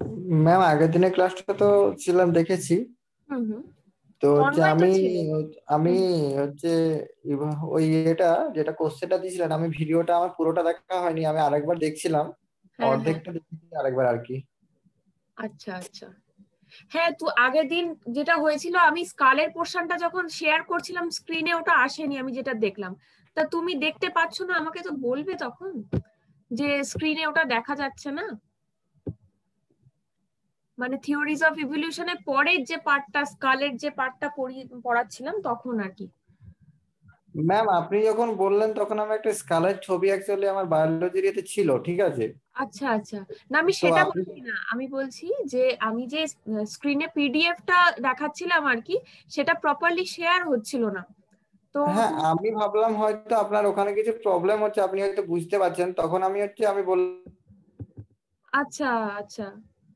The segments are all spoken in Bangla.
ম্যাম আগের দিনের ক্লাসটা তো ছিলাম, দেখেছি। হুম হুম। তো হচ্ছে তন্ময় তো আমি ছিল। আমি হুম। হচ্ছে ওই যেটা কোশ্চেনটা দিয়েছিলেন, আমি ভিডিওটা আমার পুরোটা দেখা হয়নি, আমি আরেকবার দেখছিলাম। হ্যাঁ হ্যাঁ। অর্ধেকটা দেখেছি আরেকবার আর কি। আচ্ছা আচ্ছা। হ্যাঁ, তো আগের দিন যেটা হয়েছিল, আমি স্কালের পোর্শনটা যখন শেয়ার করছিলাম স্ক্রিনে, ওটা আসেনি, আমি যেটা দেখলাম। তা তুমি দেখতে পাচ্ছ না, আমাকে তো বলবে তখন যে স্ক্রিনে ওটা দেখা যাচ্ছে না। মানে থিওরিজ অফ ইভলিউশনের পরের যে পার্টটা, স্কালের যে পার্টটা পড়াচ্ছিলাম তখন আর কি। ম্যাম আপনি যখন বললেন তখন আমি একটা স্কালের ছবি অ্যাকচুয়ালি আমার বায়োলজির ইয়েতে ছিল, ঠিক আছে। আচ্ছা আচ্ছা। না, আমি তো সেটা আপনি, বলছি না, আমি বলছি যে আমি যে স্ক্রিনে পিডিএফটা দেখাচ্ছিলাম আর কি, সেটা প্রপারলি শেয়ার হচ্ছিল না। তো হ্যাঁ তুমি। আমি ভাবলাম হয়তো আপনার ওখানে কিছু প্রবলেম হচ্ছে, আপনি হয়তো বুঝতে পারছেন, তখন আমি বললাম আচ্ছা আচ্ছা।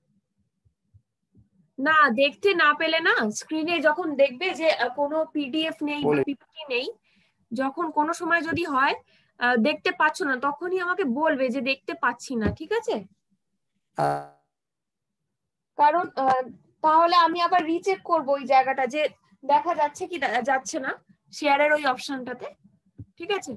না, দেখতে না পেলে না, স্ক্রিনে যখন দেখবে যে কোনো পিডিএফ নেই বা বলি। পিপিটি নেই, যখন কোনো সময় যদি হয় দেখতে পাচ্ছ না, তখনই আমাকে বলবে যে দেখতে পাচ্ছি না, ঠিক আছে? কারণ তাহলে আমি আবার রিচেক করবো ওই জায়গাটা যে দেখা যাচ্ছে কি যাচ্ছে না শেয়ারের ওই অপশনটাতে, ঠিক আছে?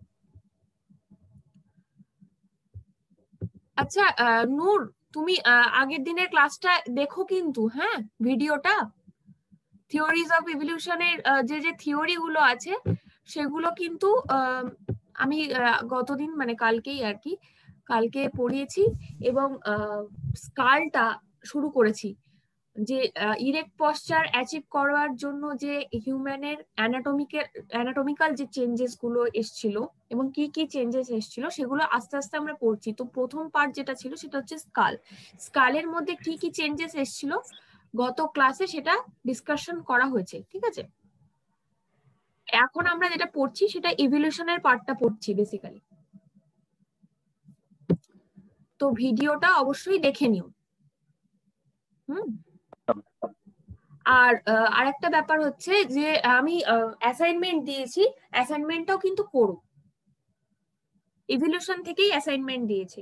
আচ্ছা নূর, তুমি আগের দিনের ক্লাসটা দেখো কিন্তু, হ্যাঁ, ভিডিওটা। থিওরিজ অফ ইভলিউশনের যে যে থিওরি গুলো আছে সেগুলো কিন্তু আমি গতদিন মানে কালকেই আর কি, কালকে পড়িয়েছি। এবং স্কালটা শুরু করেছি, যে ইরেক্ট পশ্চার অ্যাচিভ করার জন্য যে হিউম্যানের অ্যানাটমিক্যাল যে চেঞ্জেস গুলো এসছিল এবং কি কি চেঞ্জেস এসছিল সেগুলো আস্তে আস্তে আমরা পড়ছি। তো প্রথম পার্ট যেটা ছিল সেটা হচ্ছে স্কাল। স্কালের মধ্যে কি কি চেঞ্জেস এসছিল গত ক্লাসে সেটা ডিসকাশন করা হয়েছে, ঠিক আছে? এখন আমরা যেটা পড়ছি সেটা ইভলিউশনের পার্টটা পড়ছি বেসিক্যালি। তো ভিডিওটা অবশ্যই দেখে নিও। হুম। আর আরেকটা ব্যাপার হচ্ছে যে আমি অ্যাসাইনমেন্ট দিয়েছি, অ্যাসাইনমেন্টটাও কিন্তু করো। ইভলিউশন থেকেই অ্যাসাইনমেন্ট দিয়েছি।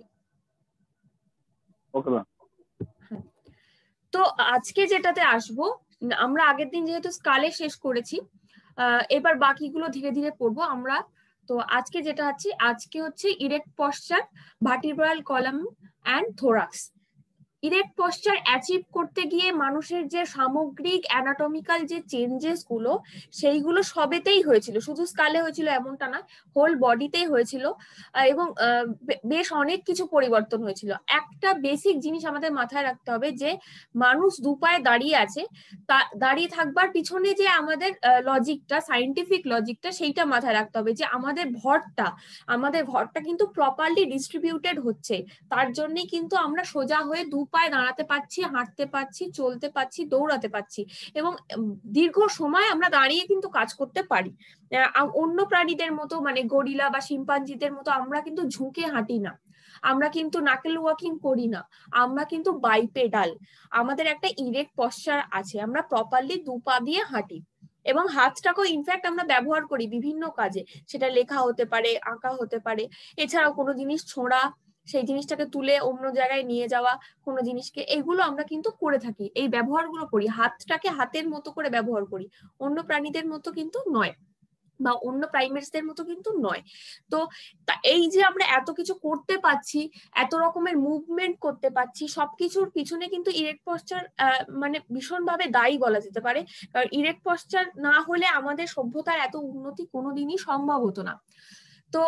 Okay ma'am. হ্যাঁ। তো আজকে যেটাতে আসবো, আমরা আগের দিন যেহেতু স্কালে শেষ করেছি, এবার বাকিগুলো ধীরে ধীরে পড়বো আমরা। তো আজকে যেটা আছে, আজকে হচ্ছে erect posture, vertebral column and thorax. Erect posture achieve করতে গিয়ে মানুষের যে সামগ্রিক অ্যানাটমিক্যাল যে চেঞ্জেস গুলো, সেইগুলো সবেতেই হয়েছিল, শুধু স্কালে হয়েছিল এমনটা না, হোল বডিতেই হয়েছিল। এবং বেশ অনেক কিছু পরিবর্তন হয়েছিল। একটা বেসিক জিনিস আমাদের মাথায় রাখতে হবে যে মানুষ দু পায়ে দাঁড়িয়ে আছে, তা দাঁড়িয়ে থাকবার পিছনে যে আমাদের লজিকটা, সাইন্টিফিক লজিকটা, সেইটা মাথায় রাখতে হবে যে আমাদের ভরটা কিন্তু প্রপারলি ডিস্ট্রিবিউটেড হচ্ছে। তার জন্যই কিন্তু আমরা সোজা হয়ে দু পায়ে দাঁড়াতে পারছি, হাঁটতে পারছি, চলতে পারছি, দৌড়াতে পারছি। এবং দীর্ঘ সময় আমরা দাঁড়িয়ে কিন্তু কাজ করতে পারি। অন্য প্রাণীদের মতো, মানে গরিলা বা শিম্পাঞ্জিদের মতো আমরা কিন্তু ঝুঁকে হাঁটি না, আমরা কিন্তু নাকেল ওয়াকিং করি না, আমরা কিন্তু বাইপেডাল। আমাদের একটা ইরেক্ট পশ্চার আছে, আমরা প্রপারলি দু পা দিয়ে হাঁটি। এবং হাতটাকেও ইনফ্যাক্ট আমরা ব্যবহার করি বিভিন্ন কাজে, সেটা লেখা হতে পারে, আঁকা হতে পারে, এছাড়াও কোনো জিনিস ছোঁড়া, সেই জিনিসটাকে তুলে অন্য জায়গায় নিয়ে যাওয়া, কোনো জিনিসকে, এগুলো আমরা কিন্তু করে থাকি, এই ব্যবহারগুলো করি, হাতটাকে হাতের মতো করে ব্যবহার করি, অন্য প্রাণীদের মতো কিন্তু নয়, বা অন্য প্রাইমেটসদের মতো কিন্তু নয়। তো এই যে আমরা এত কিছু করতে পারছি, এত রকমের মুভমেন্ট করতে পারছি, সবকিছুর পিছনে কিন্তু ইরেক্ট পশ্চার মানে ভীষণভাবে দায়ী বলা যেতে পারে। কারণ ইরেক্ট পশ্চার না হলে আমাদের সভ্যতার এত উন্নতি কোনোদিনই সম্ভব হতো না। তো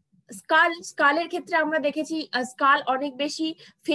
স্কালের ক্ষেত্রে আমরা দেখেছি স্কাল অনেক বেশি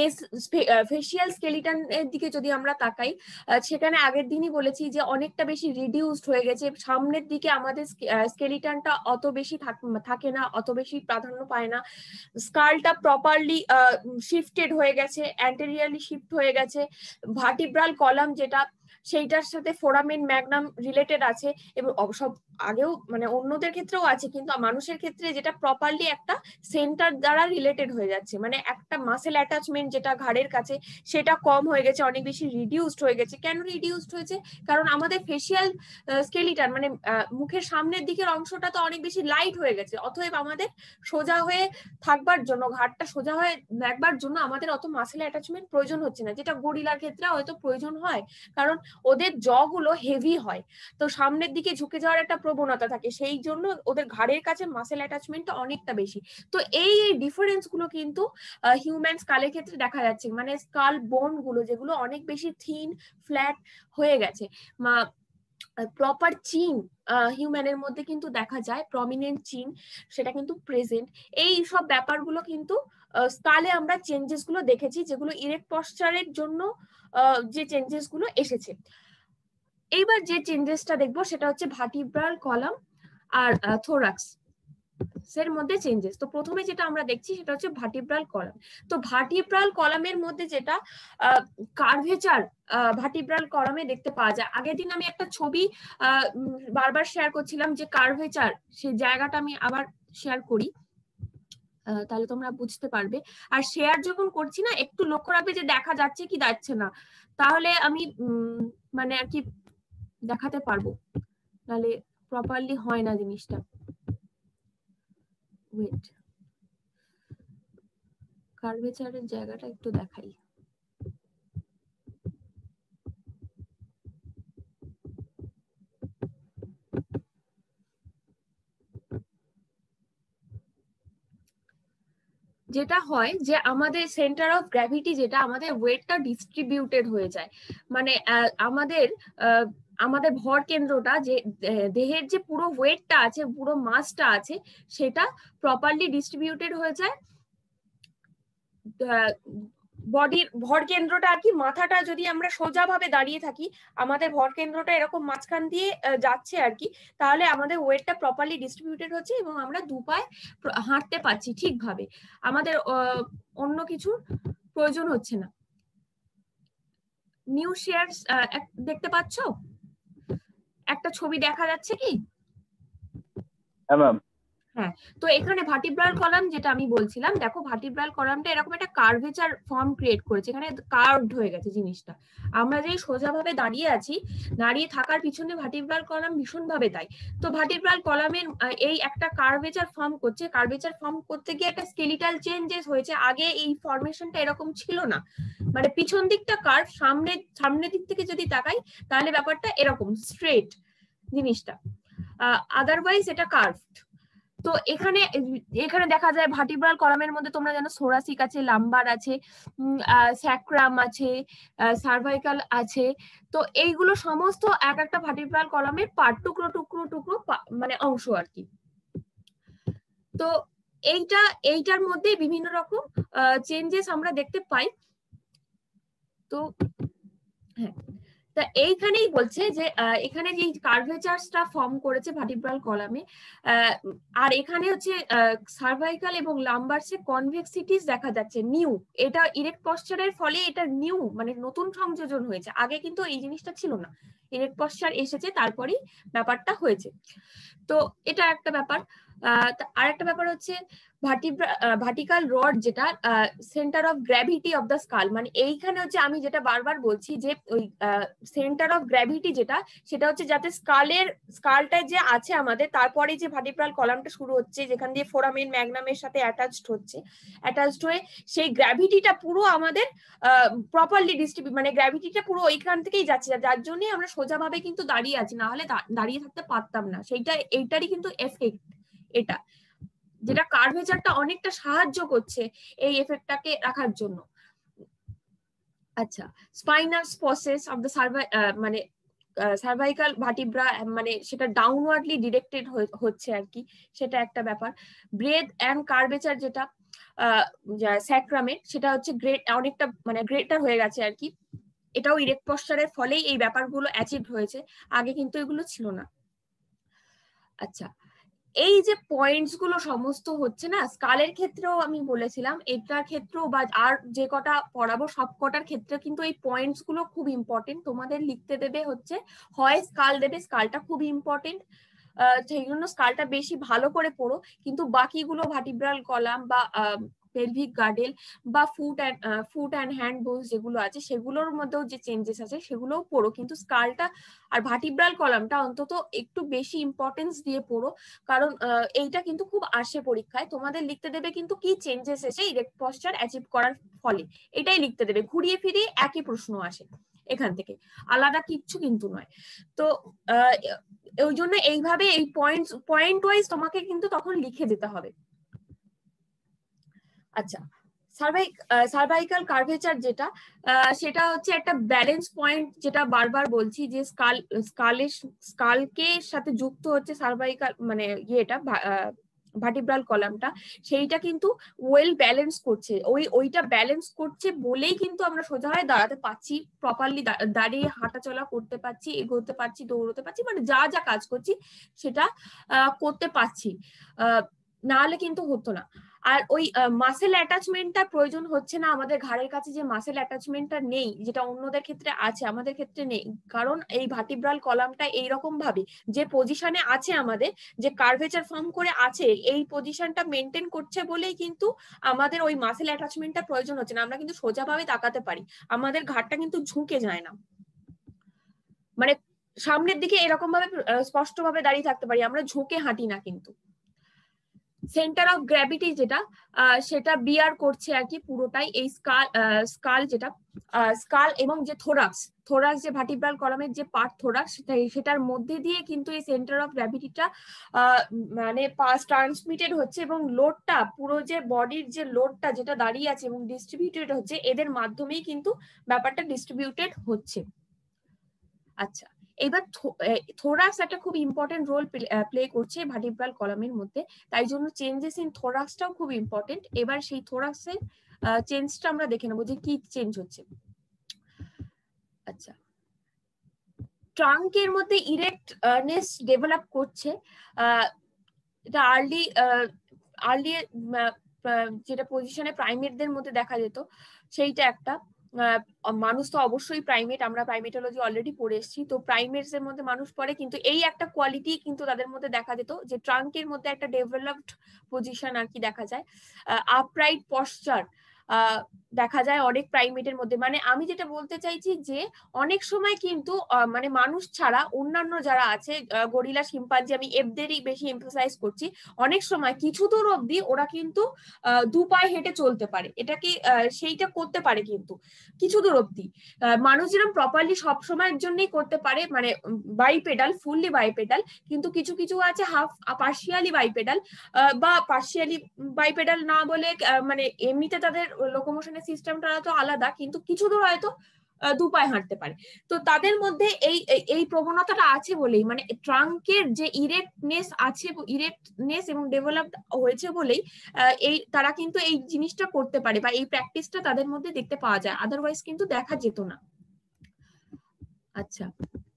ফেসিয়াল স্কেলিটন এর দিকে যদি আমরা তাকাই, সেখানে আগের দিনই বলেছি যে অনেকটা বেশি রিডিউসড হয়ে গেছে, সামনের দিকে আমাদের স্কেলিটনটা অত বেশি থাকে না, অত বেশি প্রাধান্য পায় না। স্কালটা প্রপারলি শিফটেড হয়ে গেছে, অ্যান্টেরিয়ারলি শিফট হয়ে গেছে। ভার্টিব্রাল কলাম যেটা, সেইটার সাথে ফোরামেন ম্যাগনাম রিলেটেড আছে। এবং সব আগেও মানে অন্যদের ক্ষেত্রেও আছে, কিন্তু মানুষের ক্ষেত্রে যেটা প্রপারলি একটা সেন্টার দ্বারা রিলেটেড হয়ে যাচ্ছে, মানে একটা মাসেল অ্যাটাচমেন্ট যেটা ঘাড়ের কাছে সেটা কম হয়ে গেছে, অনেক বেশি রিডিউসড হয়ে গেছে। কেন রিডিউসড হয়েছে? কারণ আমাদের ফেসিয়াল স্কেলিটান মানে মুখের সামনের দিকের অংশটা তো অনেক বেশি লাইট হয়ে গেছে, অতএব আমাদের সোজা হয়ে থাকবার জন্য, ঘাড়টা সোজা হয়ে রাখবার জন্য আমাদের অত মাসেল অ্যাটাচমেন্ট প্রয়োজন হচ্ছে না, যেটা গরিলার ক্ষেত্রে হয়তো প্রয়োজন হয়, কারণ ওদের জগুলো হেভি হয়, তো সামনের দিকে ঝুঁকে যাওয়ার একটা প্রবণতা থাকে, সেই জন্য ওদের ঘাড়ের কাছে মাসেল অ্যাটাচমেন্টটা অনেকটা বেশি। তো এই ডিফারেন্স গুলো কিন্তু হিউম্যান স্কালের ক্ষেত্রে দেখা যাচ্ছে, মানে স্কাল বোন গুলো যেগুলো অনেক বেশি থিন ফ্ল্যাট হয়ে গেছে। প্রপার চিন হিউম্যানের মধ্যে কিন্তু দেখা যায়, প্রমিনেন্ট চিন সেটা কিন্তু প্রেজেন্ট। এই সব ব্যাপারগুলো কিন্তু স্কালে আমরা চেঞ্জেস গুলো দেখেছি, যেগুলো ইরেক্ট পশ্চারের জন্য যে চেঞ্জেস গুলো এসেছে। এইবার যে চেঞ্জেসটা দেখবো সেটা হচ্ছে ভার্টিব্রাল কলাম আর থোরাক্স এর মধ্যে চেঞ্জেস। তো প্রথমে যেটা আমরা দেখছি সেটা হচ্ছে ভার্টিব্রাল কলাম। তো ভার্টিব্রাল কলামের মধ্যে যেটা কার্ভেচার ভার্টিব্রাল কলামে দেখতে পাওয়া যায়। আগের দিন আমি একটা ছবি বারবার শেয়ার করছিলাম যে কার্ভেচার, সেই জায়গাটা আমি আবার শেয়ার করি, তাহলে তোমরা বুঝতে পারবে। আর শেয়ার যখন করছি না, একটু লক্ষ্য রাখবে যে দেখা যাচ্ছে কি যাচ্ছে না, তাহলে আমি মানে আর কি দেখাতে পারবো, তাহলে প্রপারলি হয় না জিনিসটা। ওয়েট, কার্ভেচারের জায়গাটা একটু দেখাই। যেটা হয় যে আমাদের সেন্টার অফ গ্র্যাভিটি, যেটা আমাদের ওয়েটটা ডিস্ট্রিবিউটেড হয়ে যায়, মানে আমাদের আমাদের ভর কেন্দ্রটা, যে দেহের যে পুরো ওয়েটটা আছে, পুরো মাসটা আছে, সেটা প্রপারলি ডিস্ট্রিবিউটেড হয়ে যায়। বডির ভর কেন্দ্রটা আর কি, মাথাটা যদি আমরা সোজা ভাবে দাঁড়িয়ে থাকি, আমাদের ভর কেন্দ্রটা এরকম মাঝখান দিয়ে যাচ্ছে আর কি, তাহলে আমাদের ওয়েটটা প্রপারলি ডিস্ট্রিবিউটেড হচ্ছে এবং আমরা দু পায়ে হাঁটতে পারছি ঠিকভাবে, আমাদের অন্য কিছুর প্রয়োজন হচ্ছে না। নিউ শেয়ারস দেখতে পাচ্ছ? একটা ছবি দেখা যাচ্ছে কি? হ্যাঁ ম্যাম। হ্যাঁ, তো এখানে ভার্টিব্রাল কলাম যেটা আমি বলছিলাম, দেখো ভার্টিব্রাল কলামটা এরকম একটা কার্ভেচার ফর্ম ক্রিয়েট করেছে, এখানে কার্ভড হয়ে গেছে জিনিসটা। আমরা যে সোজা ভাবে দাঁড়িয়ে আছি, দাঁড়িয়ে থাকার পিছনে ভার্টিব্রাল কলাম ভীষণ ভাবে দায়ী। তো ভার্টিব্রাল কলামের এই একটা কার্ভেচার ফর্ম করছে, কার্ভেচার ফর্ম করতে গিয়ে একটা স্কেলিটাল চেঞ্জেস হয়েছে। আগে এই ফরমেশনটা এরকম ছিল না, মানে পিছন দিকটা কার্ভ, সামনের দিক থেকে যদি তাকাই তাহলে ব্যাপারটা এরকম স্ট্রেট জিনিসটা, আদারওয়াইজ এটা কার্ভড। তো এখানে এখানে দেখা যায় ভার্টিব্রাল কলামের মধ্যে তোমরা জানো থোরাসিক আছে, লাম্বার আছে, স্যাক্রাম আছে, সার্ভাইকাল আছে। তো এইগুলো সমস্ত এক একটা ভার্টিব্রাল কলামের পার্ট, টুকরো টুকরো টুকরো মানে অংশ আর কি। তো এইটার মধ্যে বিভিন্ন রকম চেঞ্জেস আমরা দেখতে পাই। তো হ্যাঁ, তা এইখানেই বলছে যে এখানে যে কার্ভেচারটা ফর্ম করেছে ভার্টিব্রাল কলামে, আর এখানে হচ্ছে সার্ভাইকাল এবং লাম্বারসে কনভেক্সিটিস দেখা যাচ্ছে নিউ। এটা ইরেক্ট পশ্চারের ফলে এটা নিউ, মানে নতুন সংযোজন হয়েছে, আগে কিন্তু এই জিনিসটা ছিল না, ইরেক্ট পশ্চার এসেছে তারপরেই ব্যাপারটা হয়েছে। তো এটা একটা ব্যাপার। আর একটা ব্যাপার হচ্ছে ভার্টিক্যাল রড, যেটা centre of gravity of the skull, মানে এইখানে হচ্ছে আমি যেটা বারবার বলছি যে ওই সেন্টার অফ গ্র্যাভিটি যেটা, সেটা হচ্ছে যাতে স্কালটা যে আছে আমাদের, তারপরে যে ভার্টিব্রাল কলামটা শুরু হচ্ছে, যেখান দিয়ে ফোরামেন ম্যাগনামের সাথে অ্যাটাচড হয়ে সেই গ্র্যাভিটিটা পুরো আমাদের প্রপারলি ডিস্ট্রিবিউট, মানে গ্র্যাভিটিটা পুরো ওইখান থেকেই যাচ্ছে, যার জন্য আমরা সোজাভাবে কিন্তু দাঁড়িয়ে আছি, না হলে দাঁড়িয়ে থাকতে পারতাম না। এইটারই কিন্তু এফেক্ট এটা, যেটা কার্ভেচারটা অনেকটা সাহায্য করছে এই এফেক্টটাকে রাখার জন্য। আচ্ছা, স্পাইনাল প্রসেস অফ দ্য মানে সার্ভাইকাল ভার্টিব্রা, মানে সেটা ডাউনওয়ার্ডলি ডিরেক্টেড হচ্ছে আর কি, সেটা একটা ব্যাপার। ব্রেথ এন্ড কার্ভেচার যেটা স্যাক্রামের, সেটা হচ্ছে অনেকটা মানে গ্রেটার হয়ে গেছে আর কি, এটাও ইরেক্ট পশ্চারের ফলেই এই ব্যাপারগুলো অ্যাচিভ হয়েছে, আগে কিন্তু এগুলো ছিল না। আচ্ছা, এই যে পয়েন্টস গুলো সমস্ত হচ্ছে না, স্কালের ক্ষেত্রেও আমি বলেছিলাম, এটার ক্ষেত্রেও বা আর যে কটা পড়াবো সব কটার ক্ষেত্রে কিন্তু এই পয়েন্টস গুলো খুব ইম্পর্টেন্ট। তোমাদের লিখতে দেবে হচ্ছে হয় স্কাল দেবে, স্কালটা খুব ইম্পর্টেন্ট, সেই জন্য স্কালটা বেশি ভালো করে পড়ো, কিন্তু বাকিগুলো ভার্টিব্রাল কলাম বা পেলভিক গার্ডেল বা ফুট অ্যান্ড হ্যান্ড বোনস যেগুলো আছে সেগুলোর মধ্যেও যে চেঞ্জেস আছে সেগুলোও পড়ো, কিন্তু স্কালটা আর ভার্টিব্রাল কলামটা অন্তত একটু বেশি ইম্পর্টেন্স দিয়ে পড়ো, কারণ এইটা কিন্তু খুব আসে পরীক্ষায়। তোমাদের লিখতে দেবে কিন্তু কি চেঞ্জেস এসে ইরেক্ট পশ্চার অ্যাচিভ করার ফলে, এটাই লিখতে দেবে, ঘুরিয়ে ফিরিয়ে একই প্রশ্ন আসে এখান থেকে, আলাদা কিচ্ছু কিন্তু নয়। তো ওই জন্য এইভাবে এই পয়েন্ট ওয়াইজ তোমাকে কিন্তু তখন লিখে দিতে হবে। আচ্ছা, সার্ভাইকাল কার্ভেচার যেটা, সেটা হচ্ছে একটা ব্যালেন্স পয়েন্ট, যেটা বারবার বলছি যে স্কালকে সাথে যুক্ত হচ্ছে সার্ভাইকাল মানে ইয়েটা ভার্টিব্রাল কলামটা, সেইটা কিন্তু ওয়েল ব্যালেন্স করছে, ওইটা ব্যালেন্স করছে বলেই কিন্তু আমরা সোজা হয়ে দাঁড়াতে পারছি, প্রপারলি দাঁড়িয়ে হাঁটাচলা করতে পারছি, এগোতে পারছি, দৌড়তে পারছি, মানে যা যা কাজ করছি সেটা করতে পারছি, না হলে কিন্তু হতো না। আর ওই মাসেল অ্যাটাচমেন্টটা প্রয়োজন হচ্ছে না, আমাদের ঘাড়ের কাছে যে মাসেল অ্যাটাচমেন্টটা নেই, যেটা অন্যদের ক্ষেত্রে আছে আমাদের ক্ষেত্রে নেই, কারণ এই ভার্টিব্রাল কলামটা এইরকম ভাবে যে পজিশনে আছে, আমাদের যে কার্ভেচার ফর্ম করে আছে, এই পজিশনটা মেনটেন করছে বলেই কিন্তু আমাদের ওই মাসেল অ্যাটাচমেন্টটা প্রয়োজন হচ্ছে না, আমরা কিন্তু সোজাভাবে তাকাতে পারি, আমাদের ঘাড়টা কিন্তু ঝুঁকে যায় না, মানে সামনের দিকে এরকম ভাবে স্পষ্ট ভাবে দাঁড়িয়ে থাকতে পারি, আমরা ঝুঁকে হাঁটি না। কিন্তু সেন্টার অফ গ্র্যাভিটি যেটা, সেটা বিয়ার করছে আর কি পুরোটাই এই স্কাল যেটা, স্কাল এবং যে থোরাক্স যে ভার্টিব্রাল কলামের যে পার্ট থোরাক্স, সেটার মধ্যে দিয়ে কিন্তু এই সেন্টার অফ গ্র্যাভিটিটা মানে পাস ট্রান্সমিটেড হচ্ছে, এবং লোডটা পুরো যে বডির যে লোডটা যেটা দাঁড়িয়ে আছে এবং ডিস্ট্রিবিউটেড হচ্ছে, এদের মাধ্যমেই কিন্তু ব্যাপারটা ডিস্ট্রিবিউটেড হচ্ছে। আচ্ছা, এবার থোরাক্স একটা খুব ইম্পর্টেন্ট রোল প্লে করছে ভার্টিব্রাল কলামের মধ্যে, তাই জন্য চেঞ্জেস ইন থোরাক্সটাও খুব ইম্পর্টেন্ট। এবার সেই থোরাক্সের চেঞ্জটা আমরা দেখে নেবো যে কি চেঞ্জ হচ্ছে। আচ্ছা, ট্রাঙ্কের মধ্যে ইরেক্টনেস ডেভেলপ করছে, এটা আর্লি যেটা পজিশনে প্রাইমেটদের মধ্যে দেখা যেত, সেইটা একটা। মানুষ তো অবশ্যই প্রাইমেট, আমরা প্রাইমেটোলজি অলরেডি পড়ে এসেছি, তো প্রাইমেটস এর মধ্যে মানুষ পড়ে, কিন্তু এই একটা কোয়ালিটি কিন্তু তাদের মধ্যে দেখা যেত যে ট্রাঙ্কের মধ্যে একটা ডেভেলপড পজিশন আর কি দেখা যায়, আপরাইট পশ্চার দেখা যায় অনেক প্রাইমেটের মধ্যে। মানে আমি যেটা বলতে চাইছি যে অনেক সময় কিন্তু মানে মানুষ ছাড়া অন্যান্য যারা আছে, গরিলা, শিম্পাঞ্জি, আমি এদেরই বেশি এমফাসাইজ করছি, অনেক সময় কিছু দূর অব্দি ওরা কিন্তু দু পায়ে হেঁটে চলতে পারে, এটাকে সেইটা করতে পারে, কিন্তু কিছু দূর অব্দি মানুষ যেরকম প্রপারলি সব সময়ের জন্যই করতে পারে, মানে বাইপেডাল, ফুললি বাইপেডাল, কিন্তু কিছু কিছু আছে হাফ পার্শিয়ালি বাইপেডাল, বা পার্শিয়ালি বাইপেডাল না বলে মানে এমনিতে তাদের লোকোমোশনের সিস্টেমটা তো আলাদা, কিন্তু কিছু দূর হয়তো দু পায়ে হাঁটতে পারে। তো তাদের মধ্যে এই প্রবণতাটা আছে বলেই, মানে ট্রাঙ্কের যে ইরেক্টনেস আছে, ইরেক্টনেস এবং ডেভেলপ হয়েছে বলেই এই তারা কিন্তু এই জিনিসটা করতে পারে, বা এই প্র্যাকটিসটা তাদের মধ্যে দেখতে পাওয়া যায়, আদারওয়াইজ কিন্তু দেখা যেত না। আচ্ছা,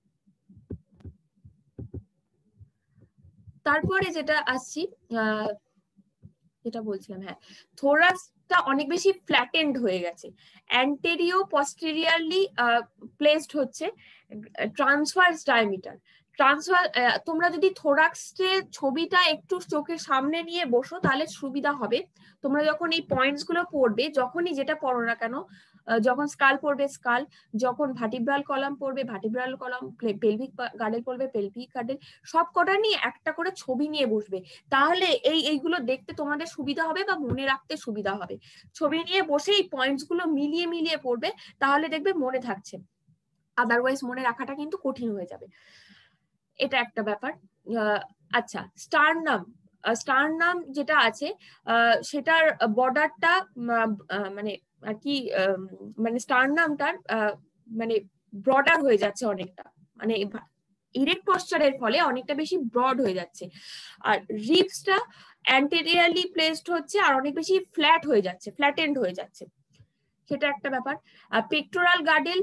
তারপরে যেটা আসছি, যেটা বলছিলাম, হ্যাঁ, থোরাক্সটা অনেক বেশি ফ্ল্যাটেন্ড হয়ে গেছে, অ্যান্টেরিও পস্টেরিয়রলি প্লেসড হচ্ছে, ট্রান্সভার্স ডায়ামিটার তোমরা যদি থোরাক্সের ছবিটা একটু চোখের সামনে নিয়ে বসো তাহলে সুবিধা হবে, তোমরা যখন এই পয়েন্টস গুলো পড়বে, যখনই যেটা পড়ো না কেন, যখন স্কাল পড়বে স্কাল, যখন ভার্টিব্রাল কলাম পড়বে ভার্টিব্রাল কলাম, পেলভিক গার্ডেল পড়বে পেলভিক গার্ডেল, সব কটা নিয়ে একটা করে ছবি নিয়ে বসবে, তাহলে এইগুলো দেখতে তোমাদের সুবিধা হবে বা মনে রাখতে সুবিধা হবে। ছবি নিয়ে বসে এই পয়েন্টস গুলো মিলিয়ে মিলিয়ে পড়বে, তাহলে দেখবে মনে থাকছে, আদারওয়াইজ মনে রাখাটা কিন্তু কঠিন হয়ে যাবে, এটা একটা ব্যাপার। আচ্ছা, স্টারনাম যেটা আছে, সেটার বর্ডারটা মানে আর কি, মানে স্টারনামটার মানে ব্রডার হয়ে যাচ্ছে অনেকটা, মানে ইরেক্ট পশ্চারের ফলে অনেকটা বেশি ব্রড হয়ে যাচ্ছে, আর রিবসটা অ্যান্টেরিয়রলি প্লেসড হচ্ছে আর অনেক বেশি ফ্ল্যাট হয়ে যাচ্ছে, ফ্ল্যাটেন্ড হয়ে যাচ্ছে, সেটা একটা ব্যাপার। পেক্টোরাল গার্ডেল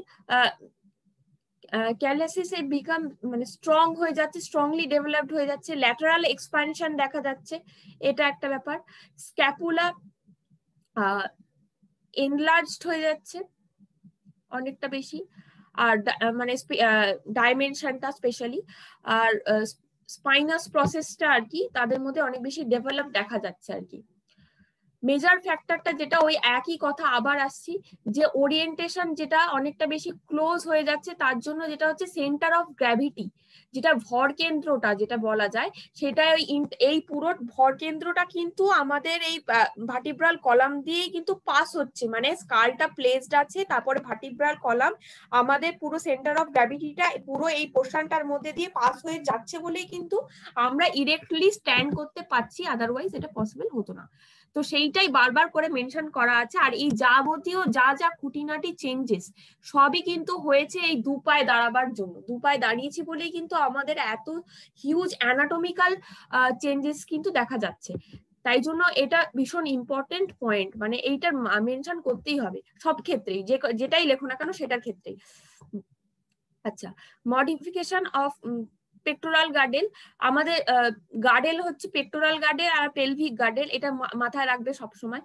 ক্যালাসিসে বিকাম মানে স্ট্রং হয়ে যাচ্ছে, স্ট্রংলি ডেভেলপড হয়ে যাচ্ছে, ল্যাটারাল এক্সপানশন দেখা যাচ্ছে, এটা একটা ব্যাপার। স্ক্যাপুলা এনলার্জড হয়ে যাচ্ছে অনেকটা বেশি, আর মানে ডাইমেনশনটা স্পেশালি, আর স্পাইনাস প্রসেসটা আর কি তাদের মধ্যে অনেক বেশি ডেভেলপ দেখা যাচ্ছে আর কি। মেজর ফ্যাক্টরটা যেটা ওই একই কথা আবার আসছি, যে ওরিয়েন্টেশন যেটা অনেকটা বেশি ক্লোজ হয়ে যাচ্ছে, তার জন্য যেটা হচ্ছে সেন্টার অফ গ্র্যাভিটি, যেটা ভর কেন্দ্রটা যেটা বলা যায়, সেটা এই পুরো ভর কেন্দ্রটা কিন্তু আমাদের এই ভার্টিব্রাল কলাম দিয়েই কিন্তু পাস হচ্ছে, মানে স্কালটা প্লেসড আছে, তারপরে ভার্টিব্রাল কলাম আমাদের পুরো সেন্টার অফ গ্র্যাভিটিটা পুরো এই পোর্শনটার মধ্যে দিয়ে পাস হয়ে যাচ্ছে বলেই কিন্তু আমরা ইরেক্টলি স্ট্যান্ড করতে পারছি, আদারওয়াইজ এটা পসিবল হতো না। তো সেইটাই বারবার করে মেনশন করা আছে। আর এই যাবতীয় যা যা খুঁটিনাটি চেঞ্জেস সবই কিন্তু হয়েছে এই দু পায়ে দাঁড়াবার জন্য। দু পায়ে দাঁড়িয়েছি বলেই কিন্তু আমাদের এত হিউজ অ্যানাটমিক্যাল চেঞ্জেস কিন্তু দেখা যাচ্ছে। তাই জন্য এটা ভীষণ ইম্পর্টেন্ট পয়েন্ট, মানে এইটার মেনশন করতেই হবে সব ক্ষেত্রেই, যেটাই লেখো না কেন সেটার ক্ষেত্রেই। আচ্ছা, মডিফিকেশন অফ পেক্টোরাল গার্ডেল। আমাদের গার্ডেল হচ্ছে পেক্টোরাল গার্ডেল আর পেলভিক গার্ডেল, এটা মাথায় রাখবে সবসময়।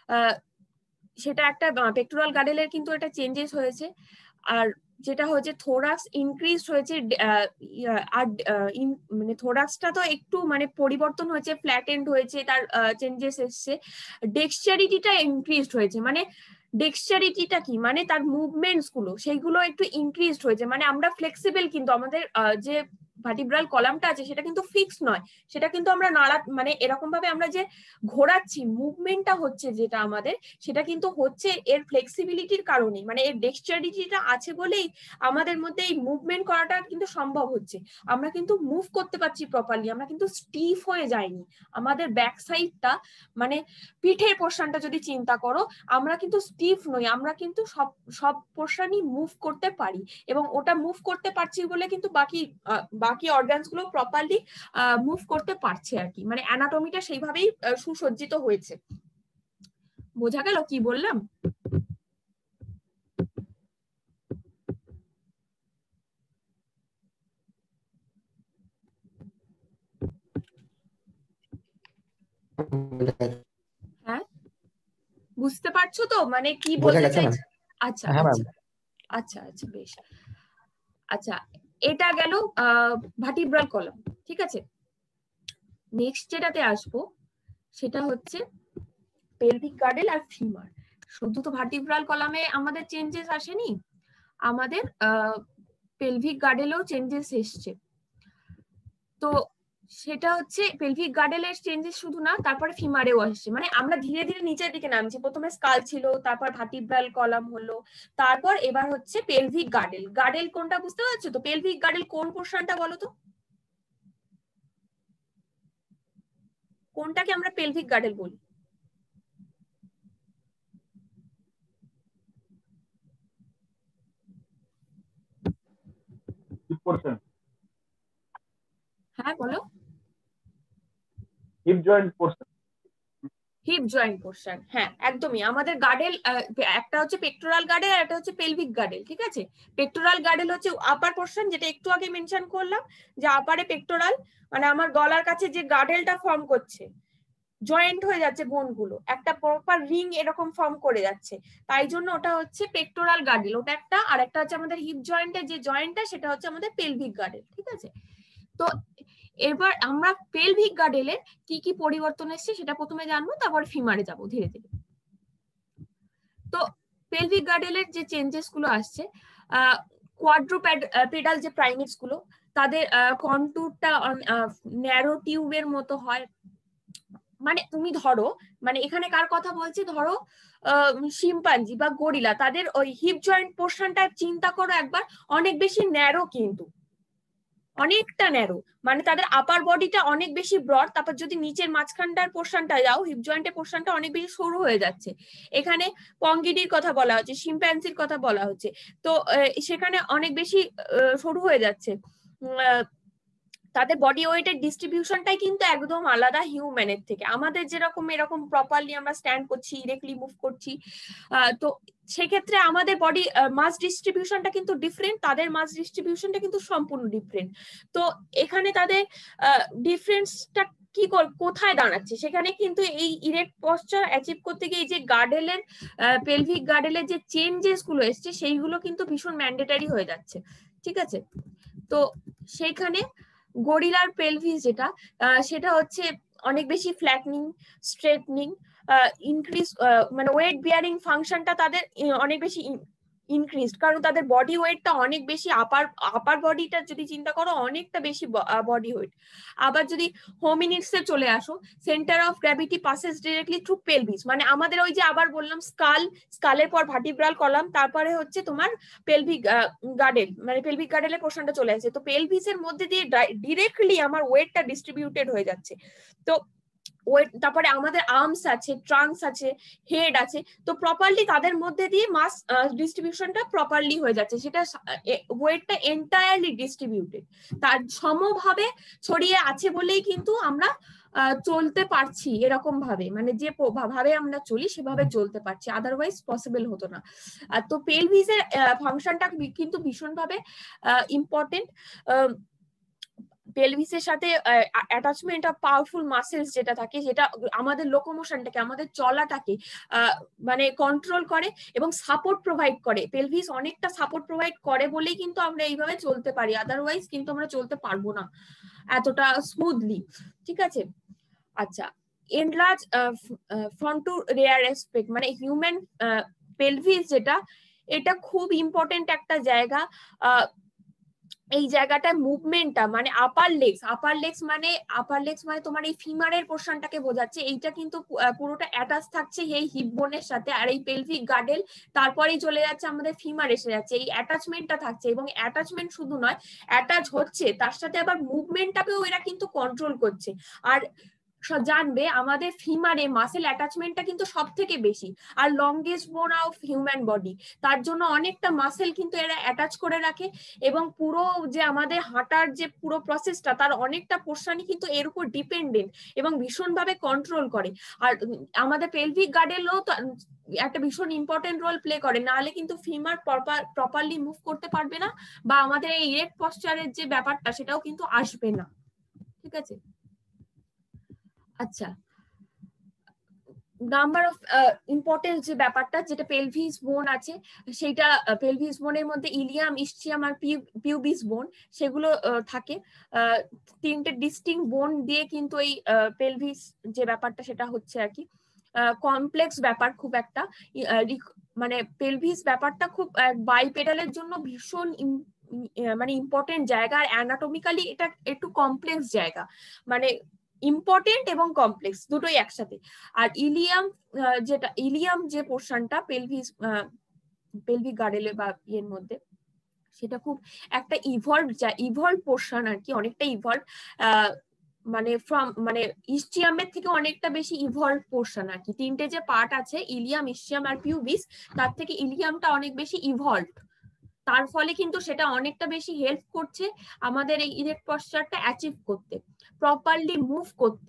সেটা একটা পেক্টোরাল গার্ডেলের কিন্তু একটা চেঞ্জেস হয়েছে। আর যেটা হচ্ছে থোরাক্স ইনক্রিজ হয়েছে, আর মানে থোরাক্সটা তো একটু মানে পরিবর্তন হয়েছে, ফ্ল্যাটেন্ড হয়েছে, তার চেঞ্জেস এসছে। ডেক্সচারিটিটা ইনক্রিজ হয়েছে, মানে ডেক্সচারিটিটা কি, মানে তার মুভমেন্টস গুলো সেইগুলো একটু ইনক্রিজ হয়েছে, মানে আমরা ফ্লেক্সিবল, কিন্তু আমাদের যে ভার্টিব্রাল কলামটা আছে সেটা কিন্তু ফিক্স নয়, সেটা কিন্তু আমরা মানে এরকম ভাবে আমরা যে ঘোরাচ্ছি, মুভমেন্টটা হচ্ছে যেটা আমাদের, সেটা কিন্তু হচ্ছে এর ফ্লেক্সিবিলিটির কারণে, মানে এর ডেক্সচারিটিটা আছে বলেই আমাদের মধ্যে এই মুভমেন্ট করাটা কিন্তু সম্ভব হচ্ছে। আমরা কিন্তু মুভ করতে পারছি প্রপারলি, আমরা কিন্তু স্টিফ হয়ে যাইনি। আমাদের ব্যাক সাইডটা মানে পিঠের পোর্শনটা যদি চিন্তা করো, আমরা কিন্তু স্টিফ নই, আমরা কিন্তু সব পোর্শনই মুভ করতে পারি, এবং ওটা মুভ করতে পারছি বলে কিন্তু বাকি অর্গানস গুলো প্রপারলি মুভ করতে পারছে আর কি, মানে অ্যানাটমিটা সেইভাবেই সুসজ্জিত হয়েছে। বোঝা গেল কি বললাম? হ্যাঁ, বুঝতে পারছো তো মানে কি বলতে চাইছি? আচ্ছা আচ্ছা আচ্ছা বেশ। আচ্ছা, এটা গেল ভার্টিব্রাল কলাম, ঠিক আছে। নেক্সট যেটাতে আসবো সেটা হচ্ছে পেলভিক গার্ডেল আর ফিমার। শুধু তো ভার্টিব্রাল কলামে আমাদের চেঞ্জেস আসেনি, আমাদের পেলভিক গার্ডেলেও চেঞ্জেস এসছে। তো সেটা হচ্ছে পেলভিক গার্ডেলের চেঞ্জেস শুধু না, তারপরে ফিমারেও আসছে, মানে আমরা ধীরে ধীরে নিচের দিকে নামছি। প্রথমে স্কাল ছিল, তারপর ভার্টিব্রাল কলাম হলো, তারপর এবার হচ্ছে পেলভিক গার্ডেল। গার্ডেল কোনটা বুঝতে পারছো তো? পেলভিক গার্ডেল কোন পোর্শনটা বলো তো, কোনটাকে আমরা পেলভিক গার্ডেল বলি? হ্যাঁ বলো। Hip joint portion. Hip joint portion, হ্যাঁ একদমই। আমাদের গার্ডেল একটা হচ্ছে পেক্টোরাল গার্ডেল আর একটা হচ্ছে পেলভিক গার্ডেল, ঠিক আছে। পেক্টোরাল গার্ডেল হচ্ছে আপার পোর্শন, যেটা একটু আগে মেনশন করলাম, যে আপারে পেক্টোরাল মানে আমার গলার কাছে যে গার্ডেলটা ফর্ম করছে, জয়েন্ট হয়ে যাচ্ছে বোনগুলো, একটা প্রপার রিং এরকম ফর্ম করে যাচ্ছে, তাই জন্য ওটা হচ্ছে পেক্টোরাল গার্ডেল, ওটা একটা। আর একটা হচ্ছে আমাদের হিপ জয়েন্টের যে জয়েন্টটা, সেটা হচ্ছে আমাদের পেলভিক গার্ডেল, ঠিক আছে। তো এবার আমরা পেলভিক গার্ডেলের কি কি পরিবর্তন এসেছে সেটা প্রথমে জানবো, তারপর ফিমারে যাব ধীরে ধীরে। তো পেলভিক গার্ডেলের যে চেঞ্জেস গুলো আসছে, কোয়াড্রুপেডাল যে প্রাইমেটস গুলো, তাদের কন্টুরটা ন্যারো টিউবের মতো হয়। মানে তুমি ধরো, মানে এখানে কার কথা বলছি, ধরো শিম্পাঞ্জি বা গরিলা, তাদের ওই হিপ জয়েন্ট পোর্শনটা চিন্তা করো একবার, অনেক বেশি ন্যারো, কিন্তু অনেকটা ন্যারো, মানে তাদের আপার বডিটা অনেক বেশি ব্রড, তারপর যদি নিচের মাঝখানটার পোর্শনটা যাও, হিপ জয়েন্টের পোর্শনটা অনেক বেশি সরু হয়ে যাচ্ছে। এখানে পঙ্গিডির কথা বলা হচ্ছে, শিম্প্যাঞ্জির কথা বলা হচ্ছে, তো সেখানে অনেক বেশি সরু হয়ে যাচ্ছে। তাদের বডি ওয়েটের ডিস্ট্রিবিউশনটাই কিন্তু একদম আলাদা হিউম্যানের থেকে। আমাদের যেরকম এরকম প্রপারলি আমরা স্ট্যান্ড করছি, ইরেক্টলি মুভ করছি, তো সেক্ষেত্রে আমাদের বডি মাস ডিস্ট্রিবিউশনটা কিন্তু ডিফারেন্ট, তাদের মাস ডিস্ট্রিবিউশনটা কিন্তু সম্পূর্ণ ডিফারেন্ট। তো এখানে তাদের ডিফারেন্সটা কি কোথায় দাঁড়াচ্ছে, সেখানে কিন্তু এই ইরেক্ট পশ্চার অ্যাচিভ করতে গিয়ে এই যে গার্ডেলের পেলভিক গার্ডেলের যে চেঞ্জেস গুলো এসছে, সেইগুলো কিন্তু ভীষণ ম্যান্ডেটারি হয়ে যাচ্ছে, ঠিক আছে। তো সেইখানে গরিলার পেলভিস যেটা সেটা হচ্ছে অনেক বেশি ফ্ল্যাটনিং, স্ট্রেটনিং, ইনক্রিজ, মানে ওয়েট বিয়ারিং ফাংশনটা তাদের অনেক বেশি ইনক্রিজড, কারণ তাদের বডি ওয়েটটা অনেক বেশি, আপার বডিটা যদি চিন্তা করো অনেকটা বেশি বডি ওয়েট। আবার যদি হোমিনিডস এ চলে আসো, centre of gravity passes directly through pelvis, মানে আমাদের ওই যে আবার বললাম স্কালের পর ভার্টিব্রাল কলাম, তারপরে হচ্ছে তোমার পেলভিক গার্ডেল, মানে পেলভিক গার্ডেলের পোর্শনটা চলে আসে, তো পেলভিসের মধ্যে দিয়ে ডিরেক্টলি আমার ওয়েটটা ডিস্ট্রিবিউটেড হয়ে যাচ্ছে। তো ওয়েট, তারপরে আমাদের আর্মস আছে, ট্রাঙ্কস আছে, হেড আছে, তো প্রপারলি তাদের মধ্যে দিয়ে মাস ডিস্ট্রিবিউশনটা প্রপারলি হয়ে যাচ্ছে, সেটা ওয়েটটা এন্টায়ারলি ডিস্ট্রিবিউটেড, তার সমভাবে ছড়িয়ে আছে বলেই কিন্তু আমরা চলতে পারছি এরকম ভাবে, মানে যে ভাবে আমরা চলি সেভাবে চলতে পারছি, আদারওয়াইজ পসিবল হতো না। তো পেলভিসের ফাংশনটা কিন্তু ভীষণভাবে ইম্পর্টেন্ট। পেলভিসের সাথে অ্যাটাচমেন্ট অফ পাওয়ারফুল মাসেলস যেটা থাকে, যেটা আমাদের লোকোমোশনটাকে, আমাদের চলাটাকে মানে কন্ট্রোল করে এবং সাপোর্ট প্রোভাইড করে। পেলভিস অনেকটা সাপোর্ট প্রোভাইড করে বলেই কিন্তু আমরা এইভাবে চলতে পারি, আদারওয়াইজ কিন্তু আমরা চলতে পারবো না এতটা স্মুথলি, ঠিক আছে। আচ্ছা, enlarge front to rear aspect, মানে হিউম্যান পেলভিস যেটা, এটা খুব ইম্পর্টেন্ট একটা জায়গা। এই জায়গাটা মুভমেন্টটা, মানে আপার লেগস মানে তোমার এই ফিমারের পোর্শনটাকে বোঝাচ্ছে, এইটা কিন্তু পুরোটা অ্যাটাচ থাকছে এই হিপ বোনের সাথে, আর এই পেলভিক গার্ডেল তারপরেই চলে যাচ্ছে আমাদের ফিমার এসে যাচ্ছে, এই অ্যাটাচমেন্টটা থাকছে, এবং অ্যাটাচমেন্ট শুধু নয়, অ্যাটাচ হচ্ছে তার সাথে আবার মুভমেন্টটাকেও এরা কিন্তু কন্ট্রোল করছে। আর জানবে আমাদের ফিমারে মাসেল অ্যাটাচমেন্টটা কিন্তু সব থেকে বেশি, আর longest bone of human body, তার জন্য অনেকটা মাসেল কিন্তু এরা অ্যাটাচ করে রাখে, এবং পুরো যে আমাদের হাঁটার যে পুরো প্রসেসটা, তার অনেকটা পোর্শনই কিন্তু এর উপর ডিপেন্ডেন্ট এবং ভীষণভাবে কন্ট্রোল করে। আর আমাদের পেলভিক গার্ডেলও একটা ভীষণ ইম্পর্টেন্ট রোল প্লে করে, নাহলে কিন্তু ফিমার প্রপারলি মুভ করতে পারবে না, বা আমাদের এই ইরেক্ট পশ্চারের যে ব্যাপারটা সেটাও কিন্তু আসবে না, ঠিক আছে। আচ্ছা, নাম্বার অফ ইম্পর্টেন্স যে ব্যাপারটা, যেটা পেলভিস বোন আছে, সেইটা পেলভিস বোনের মধ্যে ইলিয়াম, ইসচিয়াম আর পিউবিস বোন, সেগুলো থাকে। তিনটে ডিস্টিংক্ট বোন দিয়ে কিন্তু এই পেলভিস যে ব্যাপারটা সেটা হচ্ছে আর কি কমপ্লেক্স ব্যাপার খুব একটা, মানে পেলভিস ব্যাপারটা খুব বাইপেডালের জন্য ভীষণ মানে ইম্পর্টেন্ট জায়গা, আর অ্যানাটমিক্যালি এটা একটু কমপ্লেক্স জায়গা, মানে ইম্পর্টেন্ট এবং কমপ্লেক্স দুটোই একসাথে। আর ইলিয়াম যে পোর্শনটা পেলভিক গার্ডেলে বা ইয়ের মধ্যে, সেটা খুব একটা ইভলভ পোর্শন আর কি, অনেকটা ইভলভ, মানে ইসচিয়ামের থেকে অনেকটা বেশি ইভলভ পোর্শন আর কি। তিনটে যে পার্ট আছে, ইলিয়াম, ইসচিয়াম আর পিউবিস, তার থেকে ইলিয়ামটা অনেক বেশি ইভলভ, তার ফলে কিন্তু সেটা অনেকটা বেশি হেল্প করছে আমাদের এই ইরেক্ট পশ্চারটা অ্যাচিভ করতে, প্রপারলি মুভ করতে।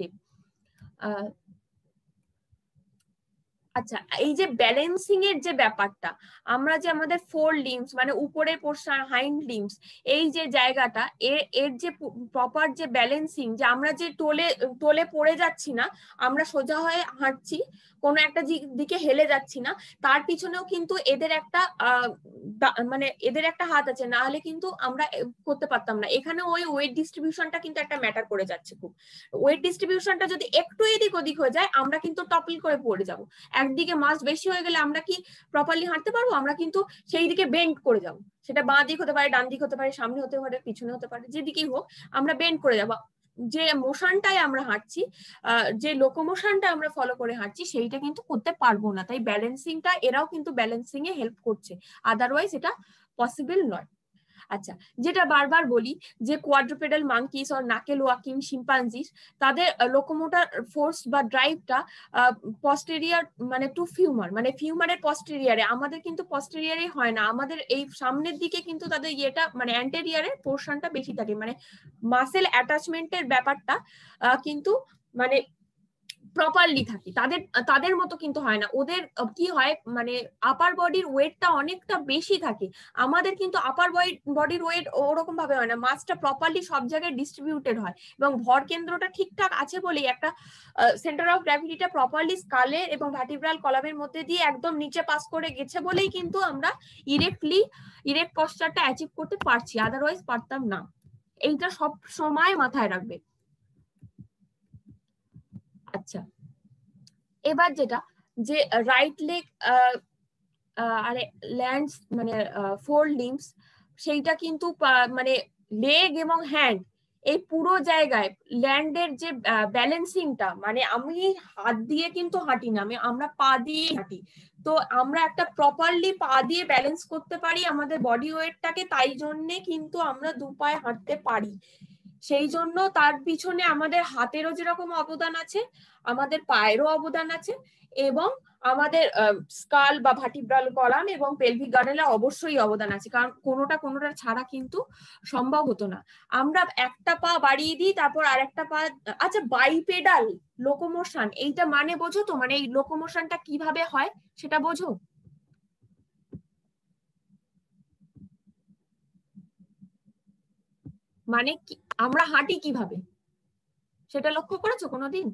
আচ্ছা, এই যে ব্যালেন্সিং এর যে ব্যাপারটা, আমরা যে আমাদের ফোর লিম্বস মানে উপরের পোর্শন, হাইন্ড লিম্বস, এই যে জায়গাটা, এর যে প্রপার যে ব্যালেন্সিং, যে আমরা যে টোলে পড়ে যাচ্ছি না, আমরা সোজা হয়ে হাঁটছি, কোনো একটা দিকে হেলে যাচ্ছি না, তার পিছনেও কিন্তু এদের একটা মানে এদের একটা হাত আছে, না হলে কিন্তু আমরা করতে পারতাম না। এখানে ওই ওয়েট ডিস্ট্রিবিউশনটা কিন্তু একটা ম্যাটার করে যাচ্ছে খুব। ওয়েট ডিস্ট্রিবিউশনটা যদি একটু এদিক ওদিক হয়ে যায়, আমরা কিন্তু টপল করে পড়ে যাব। একদিকে মাস বেশি হয়ে গেলে আমরা কি প্রপারলি হাঁটতে পারবো? আমরা কিন্তু সেই দিকে বেন্ড করে যাব, সেটা বাঁ দিক হতে পারে, ডান দিক হতে পারে, সামনে হতে পারে, পিছনে হতে পারে, যেদিকেই হোক আমরা বেন্ড করে যাব। যে মোশনটাই আমরা হাঁটছি, যে লোকোমোশনটা আমরা ফলো করে হাঁটছি, সেইটা কিন্তু করতে পারবো না। তাই ব্যালেন্সিংটা, এরাও কিন্তু ব্যালেন্সিং এ হেল্প করছে, আদারওয়াইজ এটা পসিবল নয়। আচ্ছা, যেটা বারবার বলি, যে কোয়াড্রুপেডাল মাঙ্কিস আর নাকেল ওয়াকিং শিম্পাঞ্জিস, তাদের লোকোমোটর ফোর্স বা ড্রাইভটা পস্টেরিয়ার মানে টু ফিউমার, মানে ফিউমারের পস্টেরিয়ারে, আমাদের কিন্তু পস্টেরিয়ারে হয় না, আমাদের এই সামনের দিকে কিন্তু তাদের ইয়েটা মানে অ্যান্টেরিয়ারের পোর্শনটা বেশি থাকে, মানে মাসেল অ্যাটাচমেন্টের ব্যাপারটা কিন্তু মানে প্রপারলি থাকে, তাদের মতো কিন্তু হয় না। ওদের কি হয়, মানে আপার বডির ওয়েটটা অনেকটা বেশি থাকে, আমাদের কিন্তু আপার বডির ওয়েট ওরকম ভাবে হয় না, মাসটা প্রপারলি সব জায়গায় ডিস্ট্রিবিউটেড হয়, এবং ভর কেন্দ্রটা ঠিকঠাক আছে বলেই, একটা সেন্টার অফ গ্র্যাভিটিটা প্রপারলি স্কালের এবং ভার্টিব্রাল কলামের মধ্যে দিয়ে একদম নিচে পাস করে গেছে বলেই কিন্তু আমরা ইরেক্ট পশ্চারটা অ্যাচিভ করতে পারছি, আদারওয়াইজ পারতাম না। এইটা সব সময় মাথায় রাখবে। আচ্ছা, এবার যেটা যে রাইট লেগ আরে ল্যান্ডস মানে 4 লিম্বস, সেইটা কিন্তু মানে লেগ এবং হ্যান্ড এই পুরো জায়গায় ল্যান্ডের যে ব্যালেন্সিংটা, মানে আমি হাত দিয়ে কিন্তু হাঁটি না, আমরা পা দিয়ে হাঁটি। তো আমরা একটা প্রপারলি পা দিয়ে ব্যালেন্স করতে পারি আমাদের বডি ওয়েটটাকে, তাই জন্যে কিন্তু আমরা দু পায়ে হাঁটতে পারি। সেই জন্য তার পিছনে আমাদের হাতেরও যেরকম অবদান আছে, আমাদের পায়েরও অবদান আছে, এবং আমাদের স্কাল বা ভার্টিব্রাল কলাম এবং পেলভিক গার্ডেলে অবশ্যই অবদান আছে, কারণ কোনোটা ছাড়া কিন্তু সম্ভব হতো না। আমরা একটা পা বাড়িয়ে দিই, তারপর আরেকটা পা। আচ্ছা, বাইপেডাল লোকোমোশন, এইটা মানে বোঝো তো? মানে এই লোকোমোশনটা কিভাবে হয় সেটা বোঝো? মানে আমরা হাঁটি কিভাবে সেটা লক্ষ্য করেছো কোনোদিন?